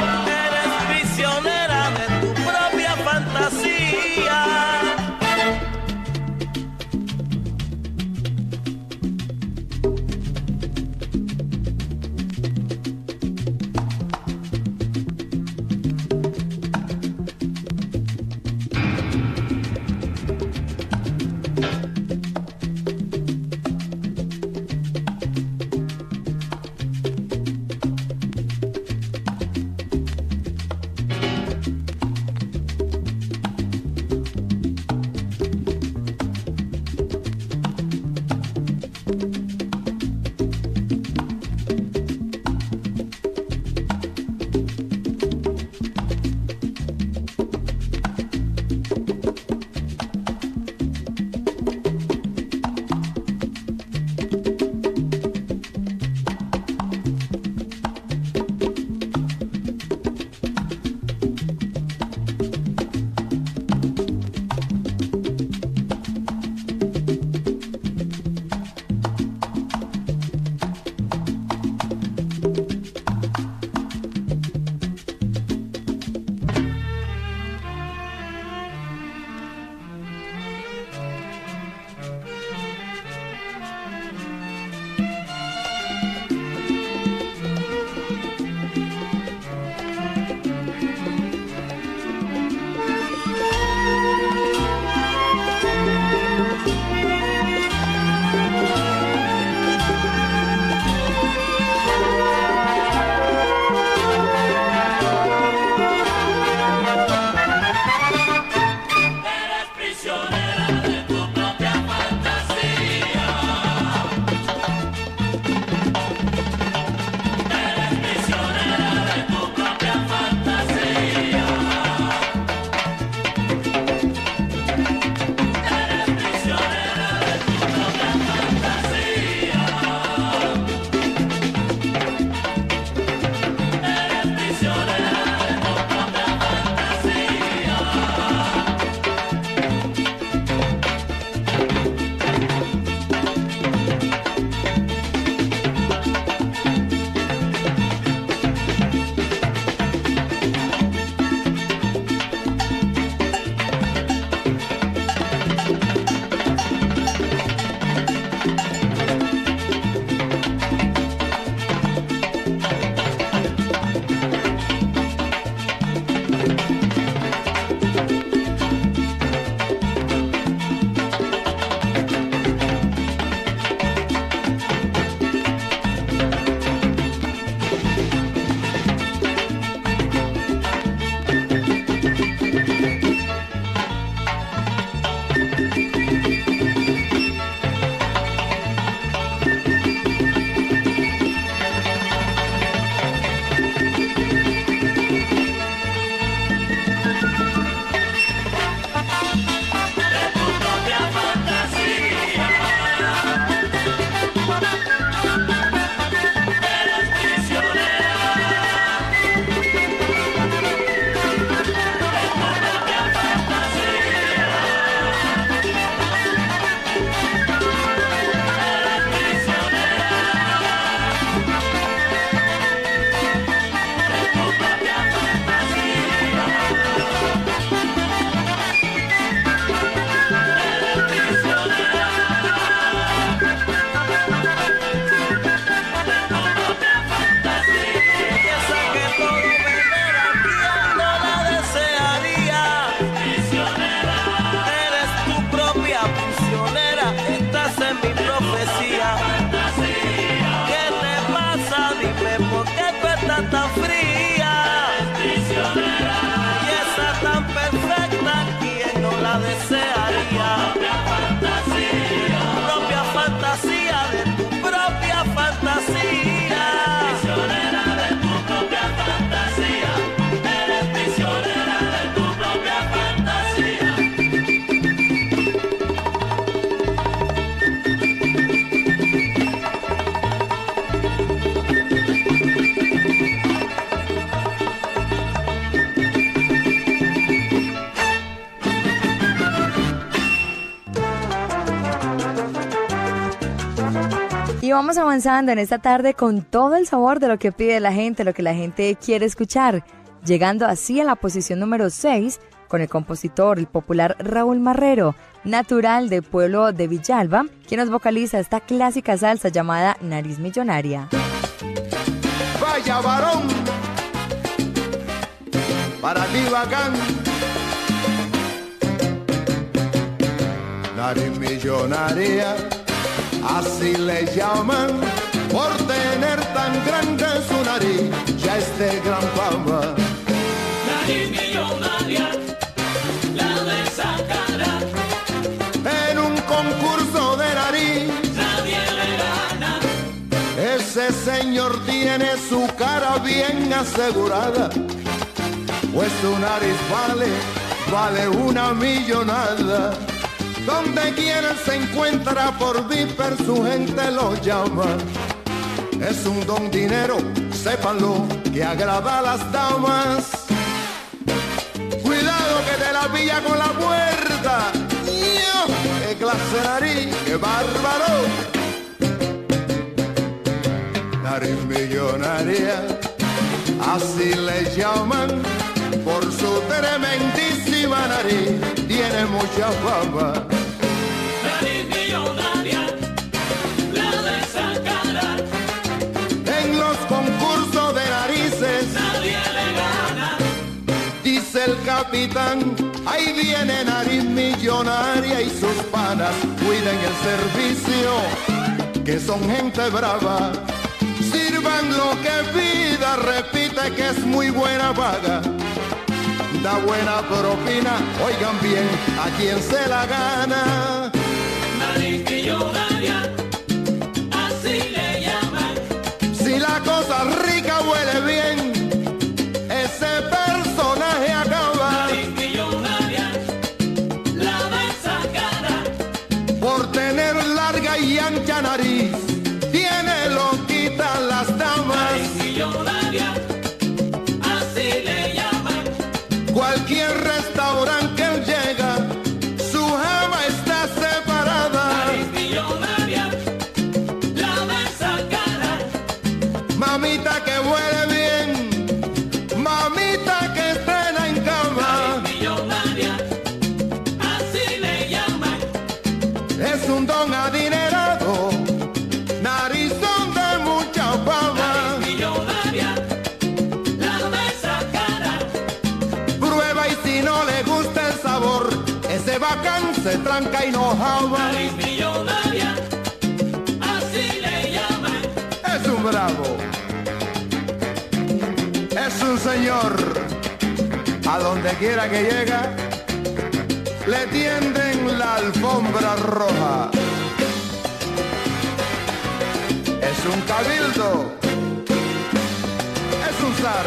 Speaker 5: Y vamos avanzando en esta tarde con todo el sabor de lo que pide la gente, lo que la gente quiere escuchar, llegando así a la posición número 6 con el compositor, el popular Raúl Marrero, natural del pueblo de Villalba, quien nos vocaliza esta clásica salsa llamada Nariz Millonaria.
Speaker 8: Vaya varón, para ti bacán, nariz millonaria, así le llaman, por tener tan grande su nariz, ya es de gran fama.
Speaker 15: Nariz millonaria, la de esa cara,
Speaker 8: en un concurso de nariz,
Speaker 15: nadie le gana.
Speaker 8: Ese señor tiene su cara bien asegurada, pues su nariz vale una millonada. Donde quiera se encuentra por viper, su gente lo llama. Es un don dinero, sépanlo, que agrada a las damas. Cuidado que te la pilla con la puerta. ¡Qué clase de nariz, qué bárbaro! Nariz millonaria, así le llaman, por su tremendísima nariz, tiene mucha fama.
Speaker 15: Nariz millonaria, la de esa cara,
Speaker 8: en los concursos de narices,
Speaker 15: nadie le gana.
Speaker 8: Dice el capitán, ahí viene nariz millonaria y sus panas cuiden el servicio, que son gente brava. Sirvan lo que pida, repite que es muy buena paga. Da buena propina, oigan bien, a quien se la gana.
Speaker 15: Nariz millonaria, así le llaman.
Speaker 8: Si la cosa rica huele bien, ese personaje acaba.
Speaker 15: Nariz millonaria, la de esa cara,
Speaker 8: por tener larga y ancha nariz, tiene loquita las damas.
Speaker 15: Nariz millonaria, así le llaman.
Speaker 8: Cualquier restaurante que él llega, su jeva está separada.
Speaker 15: Nariz millonaria, la de esa cara,
Speaker 8: mamita que huele bien, mamita que estrena en cama.
Speaker 15: Nariz millonaria, así le llaman.
Speaker 8: Es un don adinerado, narizón de mucha fama.
Speaker 15: Nariz millonaria, la de esa cara,
Speaker 8: prueba y si no le gusta el sabor, ese bacán se tranca y no java.
Speaker 15: nariz millonaria, así le llaman.
Speaker 8: Es un bravo, es un señor, a donde quiera que llega, le tienden la alfombra roja. Es un cabildo, es un zar.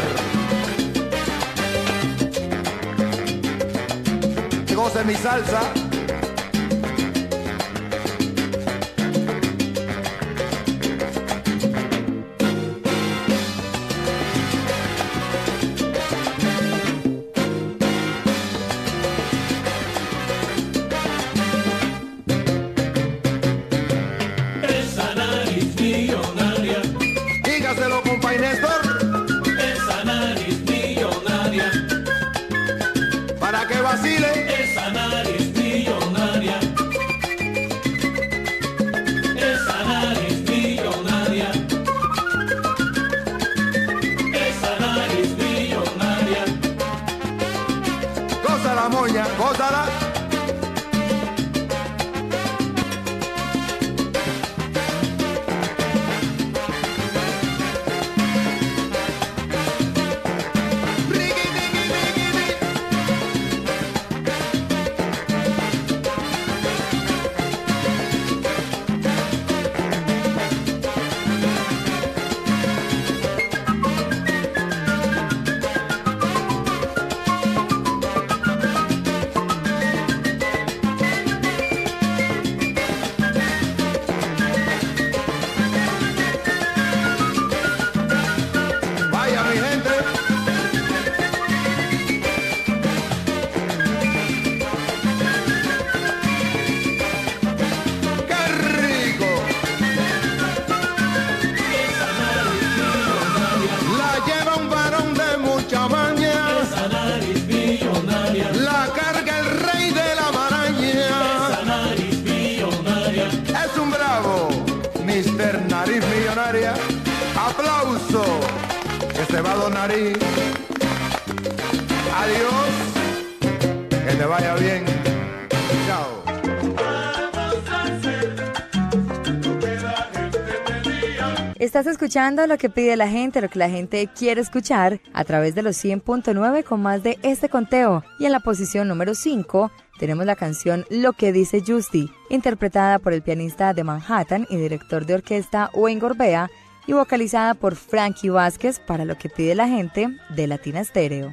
Speaker 8: Que goce mi salsa.
Speaker 15: Esa nariz millonaria,
Speaker 8: Dígaselo, compa Néstor,
Speaker 15: esa nariz millonaria,
Speaker 8: para que vacile.
Speaker 15: esa nariz millonaria.
Speaker 16: millonaria. Aplauso. Que se va Don Nariz. Adiós. Que te vaya bien. Chao.
Speaker 5: Estás escuchando lo que pide la gente, lo que la gente quiere escuchar a través de los 100.9 con más de este conteo. Y en la posición número 5 tenemos la canción Lo que dice Justy, interpretada por el pianista de Manhattan y director de orquesta Wayne Gorbea y vocalizada por Frankie Vázquez para lo que pide la gente de Latina Stereo.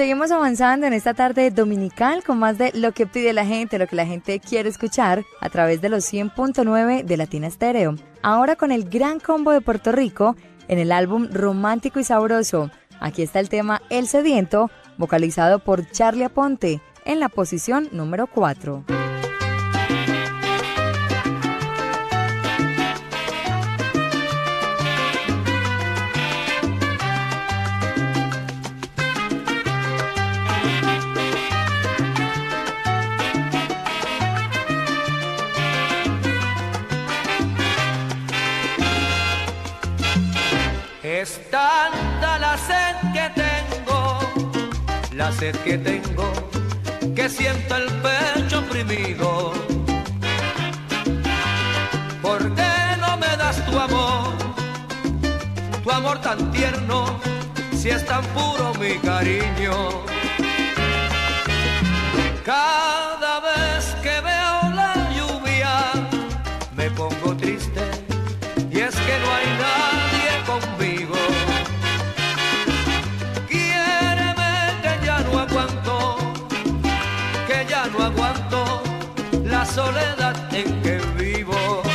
Speaker 5: seguimos avanzando en esta tarde dominical con más de lo que pide la gente, lo que la gente quiere escuchar a través de los 100.9 de Latina Estéreo. Ahora con el gran combo de Puerto Rico en el álbum Romántico y Sabroso. Aquí está el tema El Sediento, vocalizado por Charlie Aponte, en la posición número 4.
Speaker 13: Es tanta la sed que tengo, que siento el pecho oprimido. ¿Por qué no me das tu amor tan tierno, si es tan puro mi cariño? Cada vez que veo la lluvia me pongo triste, y es que no hay nadie conmigo. No aguanto la soledad en que vivo.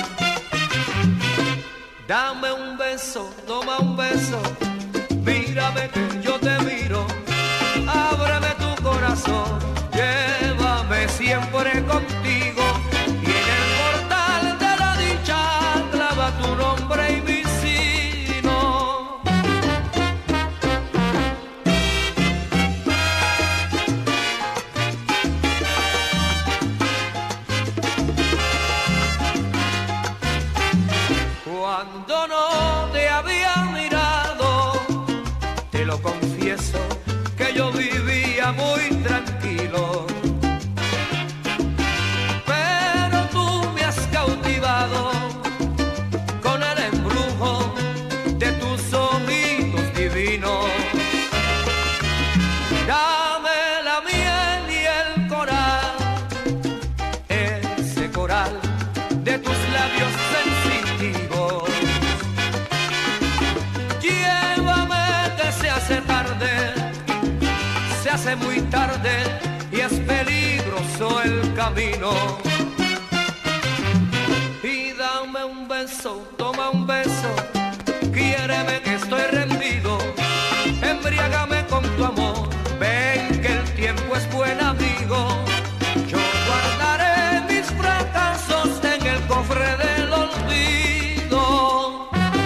Speaker 13: Dame un beso, toma un beso, mírame que yo te miro, ábreme tu corazón, llévame siempre contigo, y en el portal de la dicha clava tu nombre y mi sino. Cuando no te había mirado, te lo confieso, que yo vivía muy tranquilo. Pero tú me has cautivado con el embrujo de tus ojitos divinos. Dame la miel y el coral, ese coral de tus labios sensitivos. Se hace muy tarde y es peligroso el camino. Y dame un beso, toma un beso, quiéreme que estoy rendido, embriágame con tu amor, ven que el tiempo es buen amigo. Yo guardaré mis fracasos en el cofre del olvido.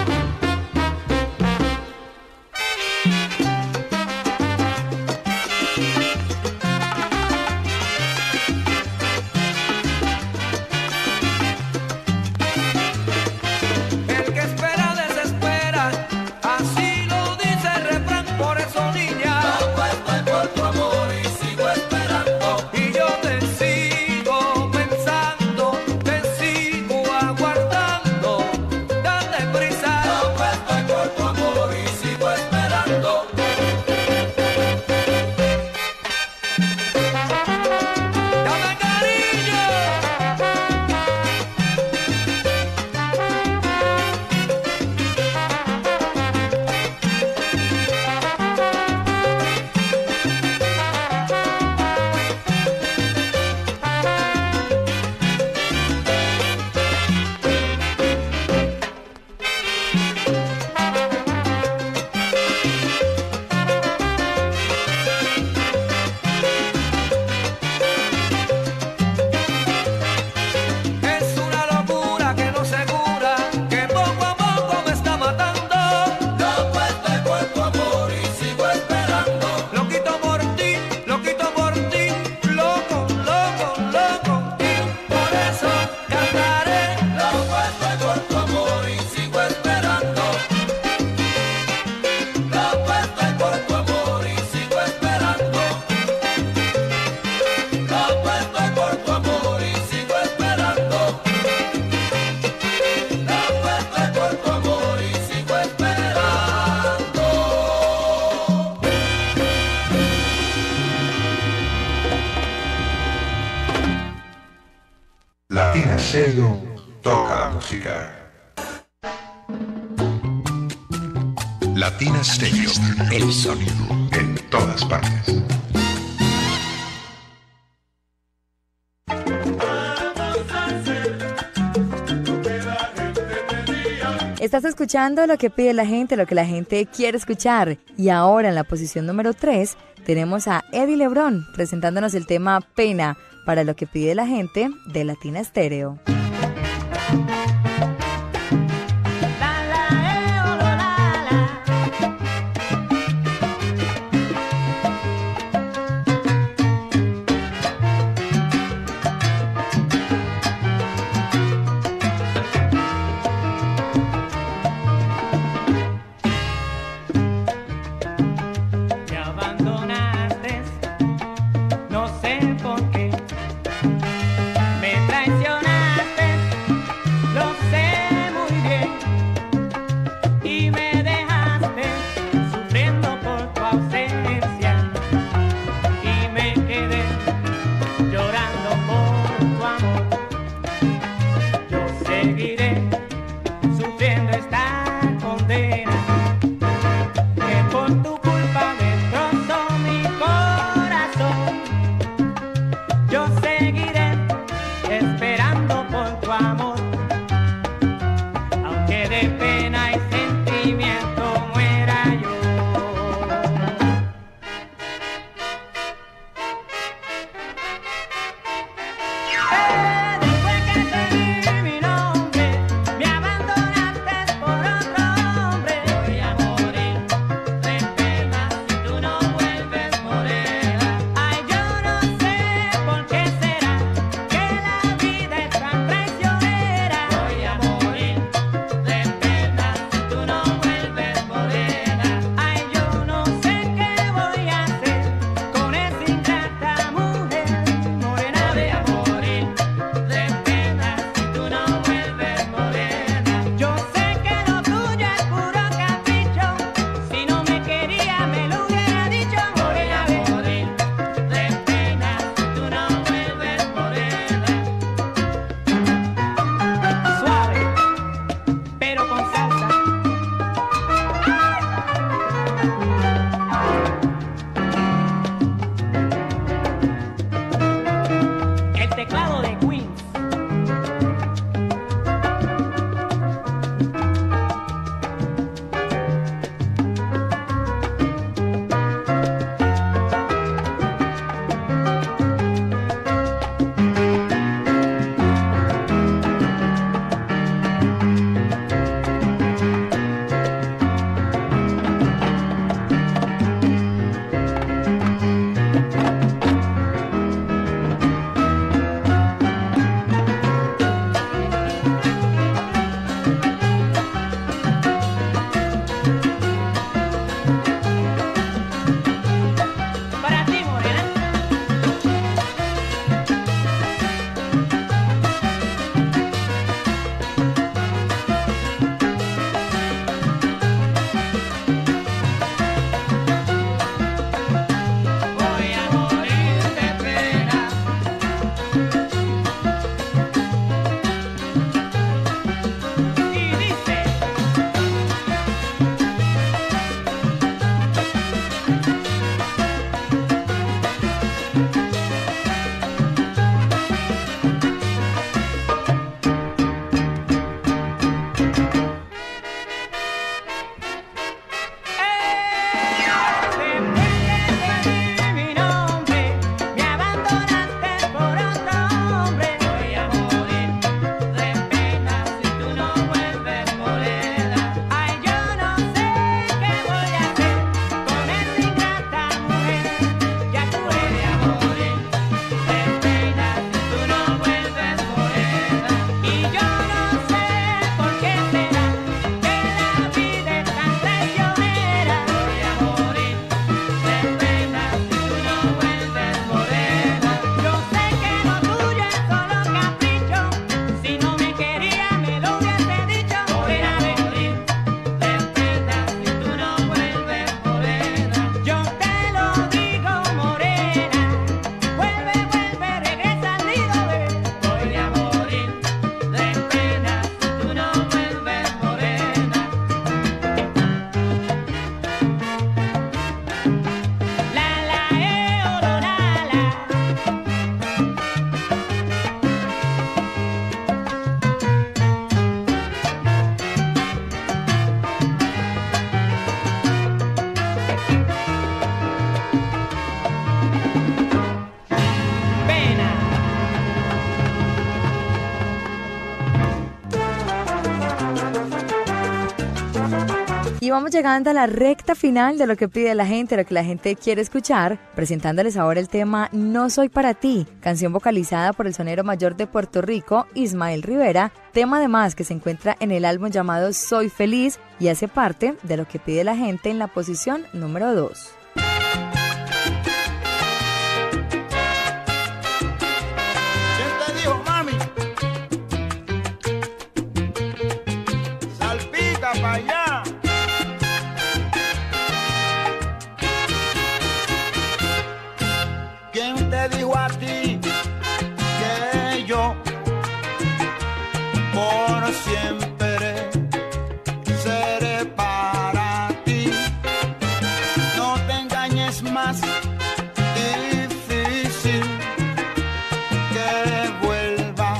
Speaker 10: Latina Stereo toca la música. Latina Stereo, el sonido en todas partes.
Speaker 5: Estás escuchando lo que pide la gente, lo que la gente quiere escuchar. Y ahora en la posición número 3 tenemos a Eddie Lebrón presentándonos el tema Pena para lo que pide la gente de Latina Estéreo.
Speaker 6: Lo
Speaker 5: vamos llegando a la recta final de lo que pide la gente, lo que la gente quiere escuchar, presentándoles ahora el tema No Soy Para Ti, canción vocalizada por el sonero mayor de Puerto Rico, Ismael Rivera, tema además que se encuentra en el álbum llamado Soy Feliz y hace parte de lo que pide la gente en la posición número 2.
Speaker 9: ¿Quién te dijo, mami? Salpica para allá. ¿Quién te dijo a ti que yo por siempre seré para ti? No te engañes más, difícil que vuelva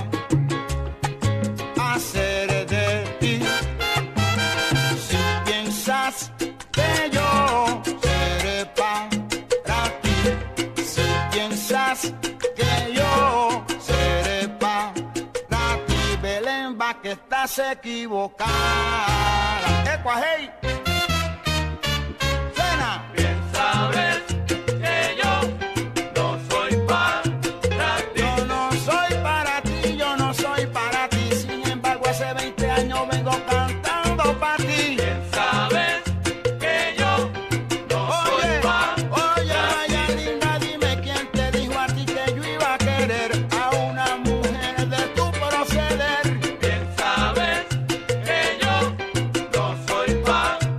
Speaker 9: a ser de ti. Si piensas que yo seré para ti, si piensas que yo seré para ti, Belén, va que estás equivocada. Hey. Suena.
Speaker 15: Bien sabes que yo no soy para ti.
Speaker 9: Yo no soy para ti, yo no soy para ti. Sin embargo, hace 20 años vengo cantando para ti.
Speaker 15: Bien sabes que yo no soy para ti.
Speaker 9: Oye, vaya linda, dime quién te dijo a ti que yo iba a querer a una mujer de tu proceder.
Speaker 15: Bien sabes que yo no soy para ti.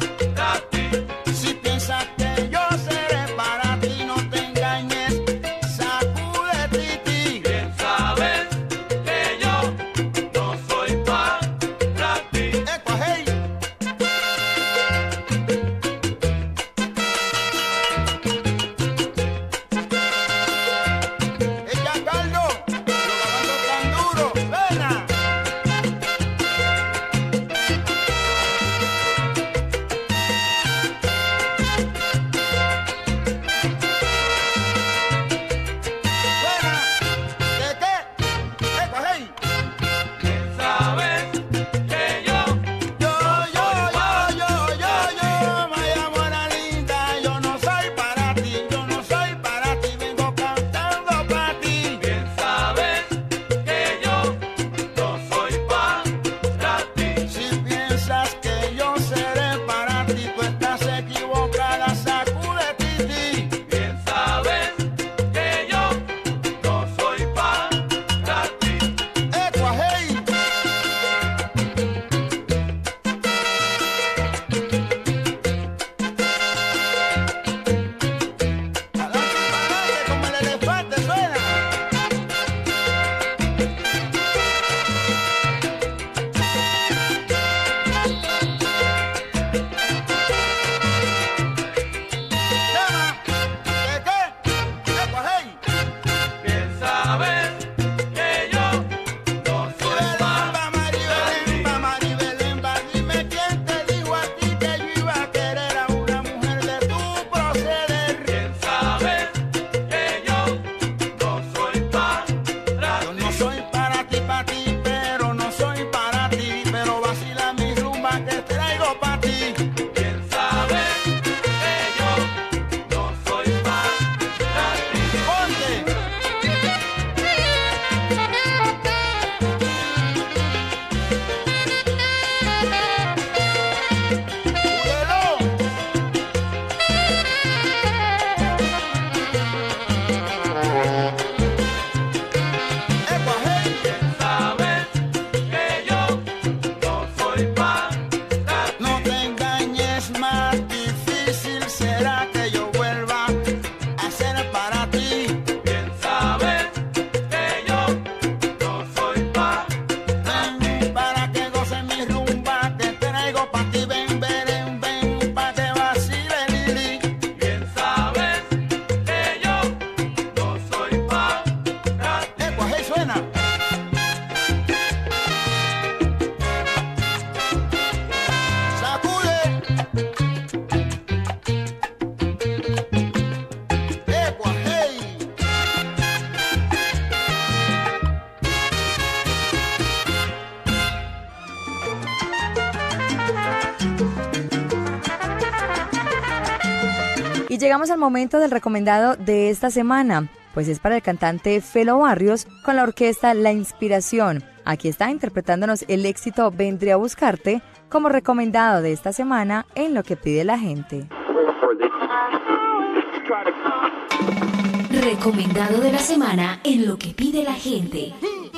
Speaker 5: llegamos al momento del recomendado de esta semana, pues es para el cantante Felo Barrios con la orquesta La Inspiración. Aquí está interpretándonos el éxito Vendré a buscarte como recomendado de esta semana en Lo que pide la gente.
Speaker 2: Recomendado de la semana en Lo que pide la gente.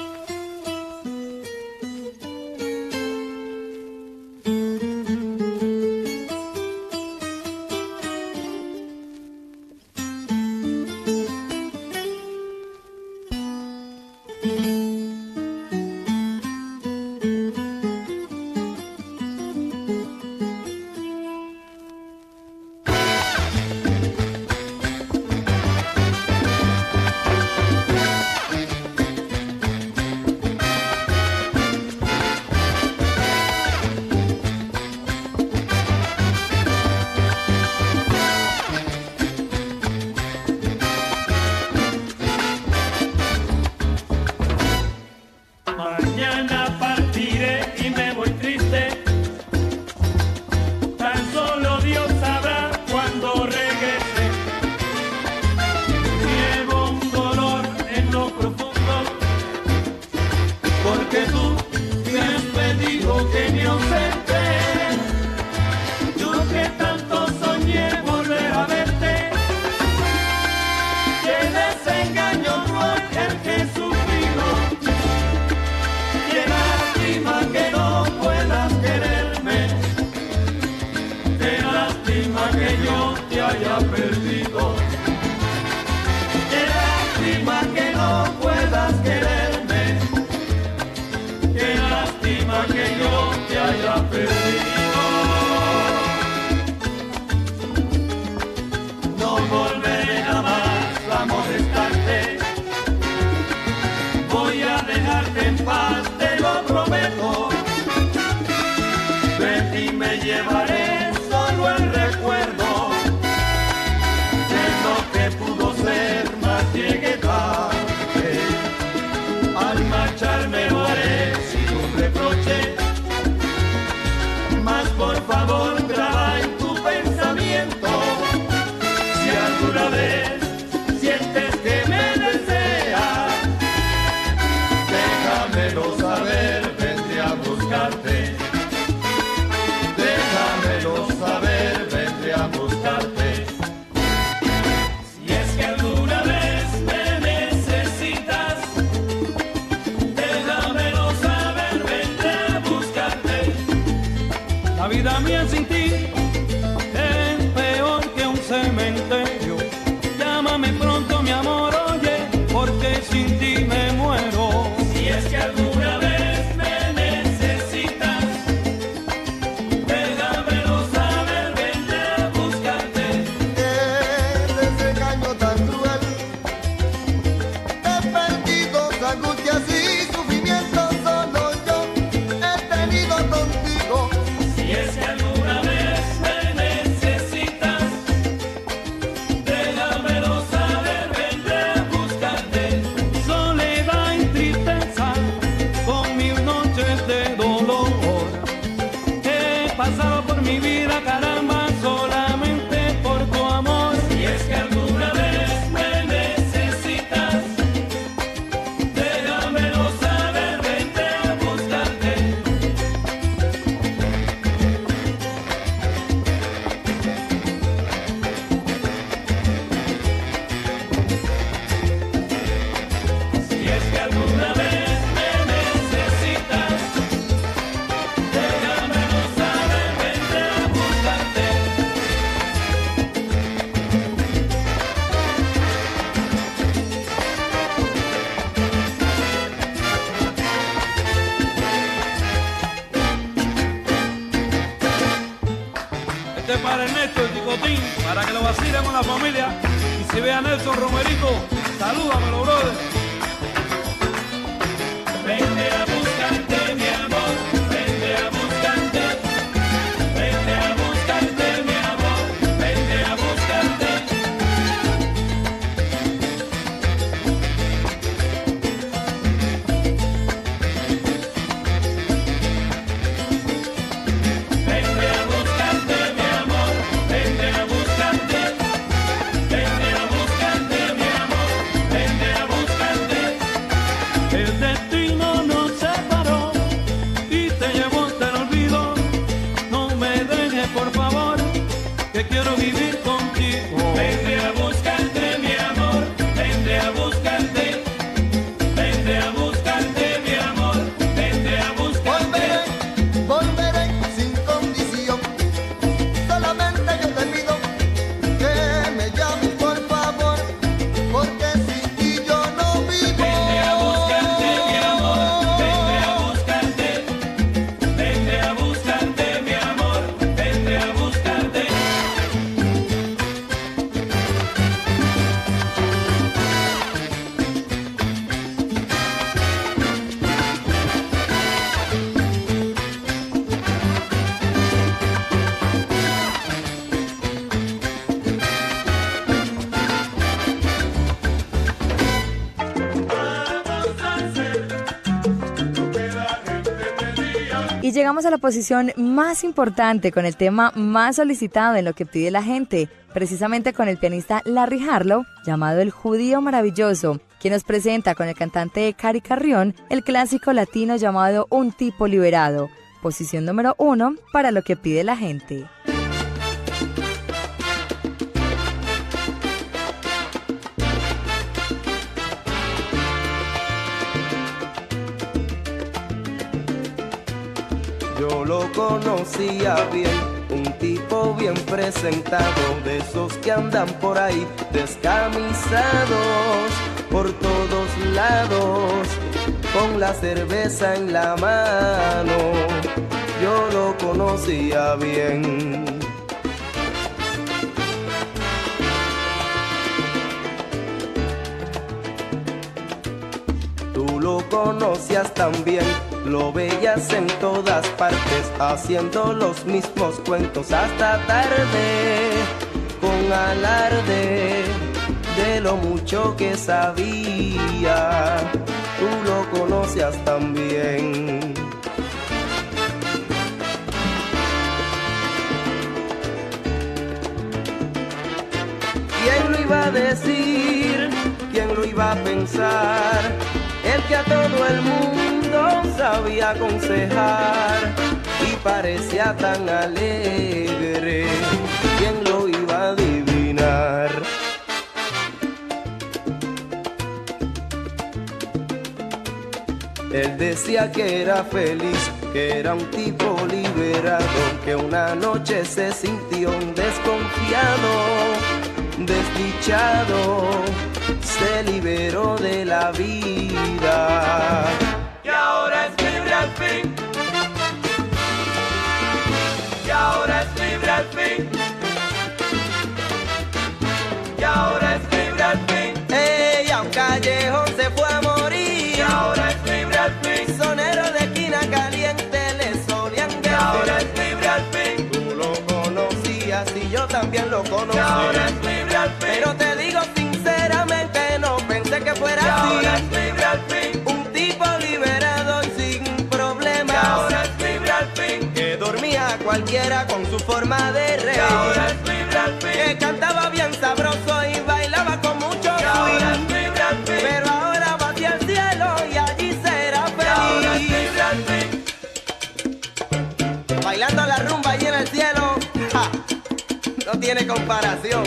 Speaker 6: Para Ernesto, el Ticotín, para que lo vacilen con la familia. Y si ve a Nelson Romerito, salúdamelo, brother. Vente a buscarte, mi amor, vente a buscarte. Vente a buscarte, mi amor, vente a buscarte. Vente a buscarte, mi amor, vente a buscarte.
Speaker 5: Y llegamos a la posición más importante con el tema más solicitado en lo que pide la gente, precisamente con el pianista Larry Harlow, llamado El Judío Maravilloso, quien nos presenta con el cantante Cari Carrión el clásico latino llamado Un Tipo Liberado, posición número 1 para lo que pide la gente.
Speaker 13: Yo lo conocía bien, un tipo bien presentado, de esos que andan por ahí descamisados por todos lados, con la cerveza en la mano. Yo lo conocía bien. Tú lo conocías también, lo veías en todas partes, haciendo los mismos cuentos hasta tarde, con alarde de lo mucho que sabía. Tú lo conocías también. ¿Quién lo iba a decir? ¿Quién lo iba a pensar? El que a todo el mundo sabía aconsejar y parecía tan alegre, ¿quién lo iba a adivinar? Él decía que era feliz, que era un tipo liberado, que una noche se sintió desconfiado, desdichado, se liberó de la vida
Speaker 15: y ahora es libre al fin, y ahora es libre al fin, y ahora es libre al fin.
Speaker 13: Ey, a un callejón se fue a morir,
Speaker 15: y ahora es libre al fin.
Speaker 13: Sonero de esquina caliente le solían decir,
Speaker 15: y ahora es libre al fin.
Speaker 13: Tú lo conocías y yo también lo conocí,
Speaker 15: y ahora es libre al fin.
Speaker 13: Pero te digo sinceramente, no pensé que fuera así.
Speaker 15: Ahora es libre al fin.
Speaker 13: Un tipo liberado y sin problemas.
Speaker 15: Y ahora es libre al fin.
Speaker 13: Que dormía cualquiera con su forma de reír.
Speaker 15: Y ahora es libre al fin.
Speaker 13: Que cantaba bien sabroso y bailaba con mucho
Speaker 15: y ahora
Speaker 13: swing.
Speaker 15: Es libre al fin.
Speaker 13: Pero ahora va hacia el cielo y allí será feliz.
Speaker 15: Y ahora es libre al fin.
Speaker 13: Bailando la rumba allí en el cielo, ¡ja! No tiene comparación.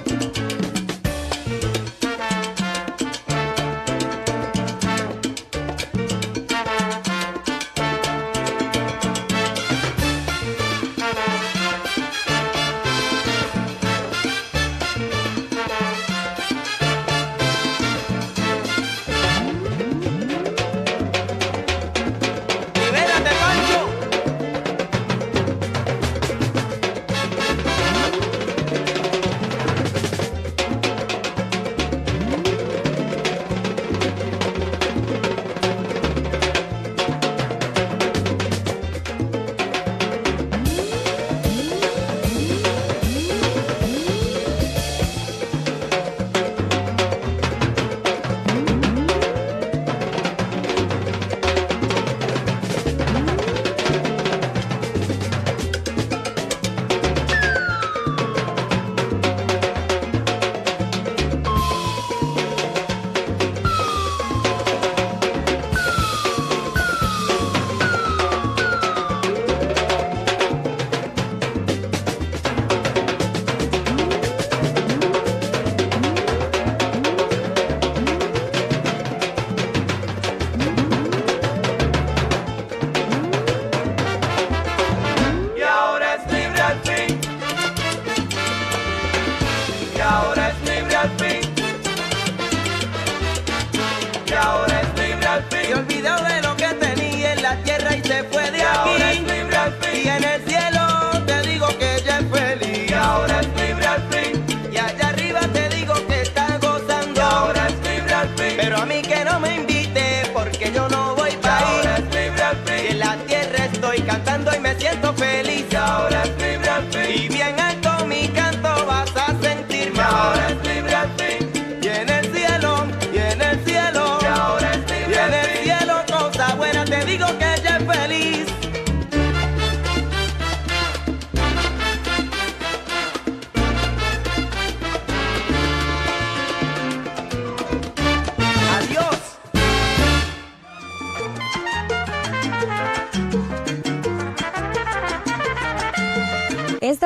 Speaker 15: Se olvidó de lo que tenía en la tierra y se fue de aquí.
Speaker 13: Ahora es libre al fin.
Speaker 15: Y en el cielo te digo que ya es feliz.
Speaker 13: Y ahora es libre al fin.
Speaker 15: Y allá arriba te digo que está gozando.
Speaker 13: Y ahora es libre al fin.
Speaker 15: Pero a mí que no me invite porque yo no voy para ahí.
Speaker 13: Ahora es libre al fin.
Speaker 15: Y en la tierra estoy cantando y me siento feliz.
Speaker 13: Y ahora es libre al fin.
Speaker 15: Y bien alto mi canto vas a sentir
Speaker 13: Y
Speaker 15: más.
Speaker 13: ahora es libre al fin.
Speaker 15: Y en el cielo, y en el cielo,
Speaker 13: Y ahora es libre
Speaker 15: y en
Speaker 13: al
Speaker 15: el
Speaker 13: fin.
Speaker 15: cielo cosa buena te digo que ya es feliz.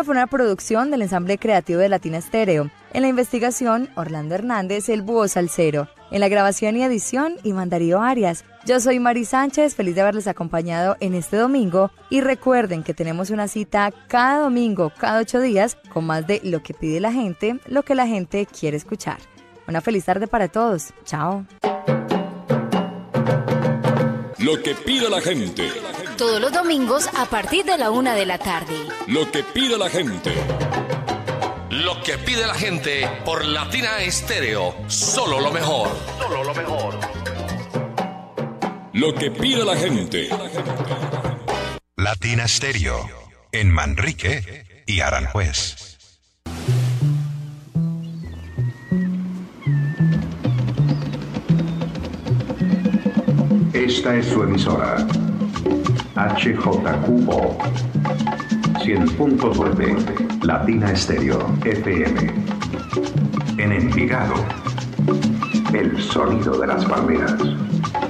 Speaker 5: Esta fue una producción del ensamble creativo de Latina Estéreo. En la investigación, Orlando Hernández, el búho salsero. En la grabación y edición, Iván Darío Arias. Yo soy Mari Sánchez, feliz de haberles acompañado en este domingo. Y recuerden que tenemos una cita cada domingo, cada 8 días, con más de lo que pide la gente, lo que la gente quiere escuchar. Una feliz tarde para todos. Chao.
Speaker 3: Lo que pide la gente.
Speaker 2: Todos los domingos a partir de la 1 de la tarde.
Speaker 3: Lo que pide la gente.
Speaker 4: Lo que pide la gente por Latina Estéreo. Solo lo mejor. Solo lo mejor.
Speaker 3: Lo que pide la gente.
Speaker 10: Latina Estéreo. En Manrique y Aranjuez.
Speaker 1: Esta es su emisora. HJQO 100.9 Latina Estéreo FM. En Envigado, el sonido de las palmeras.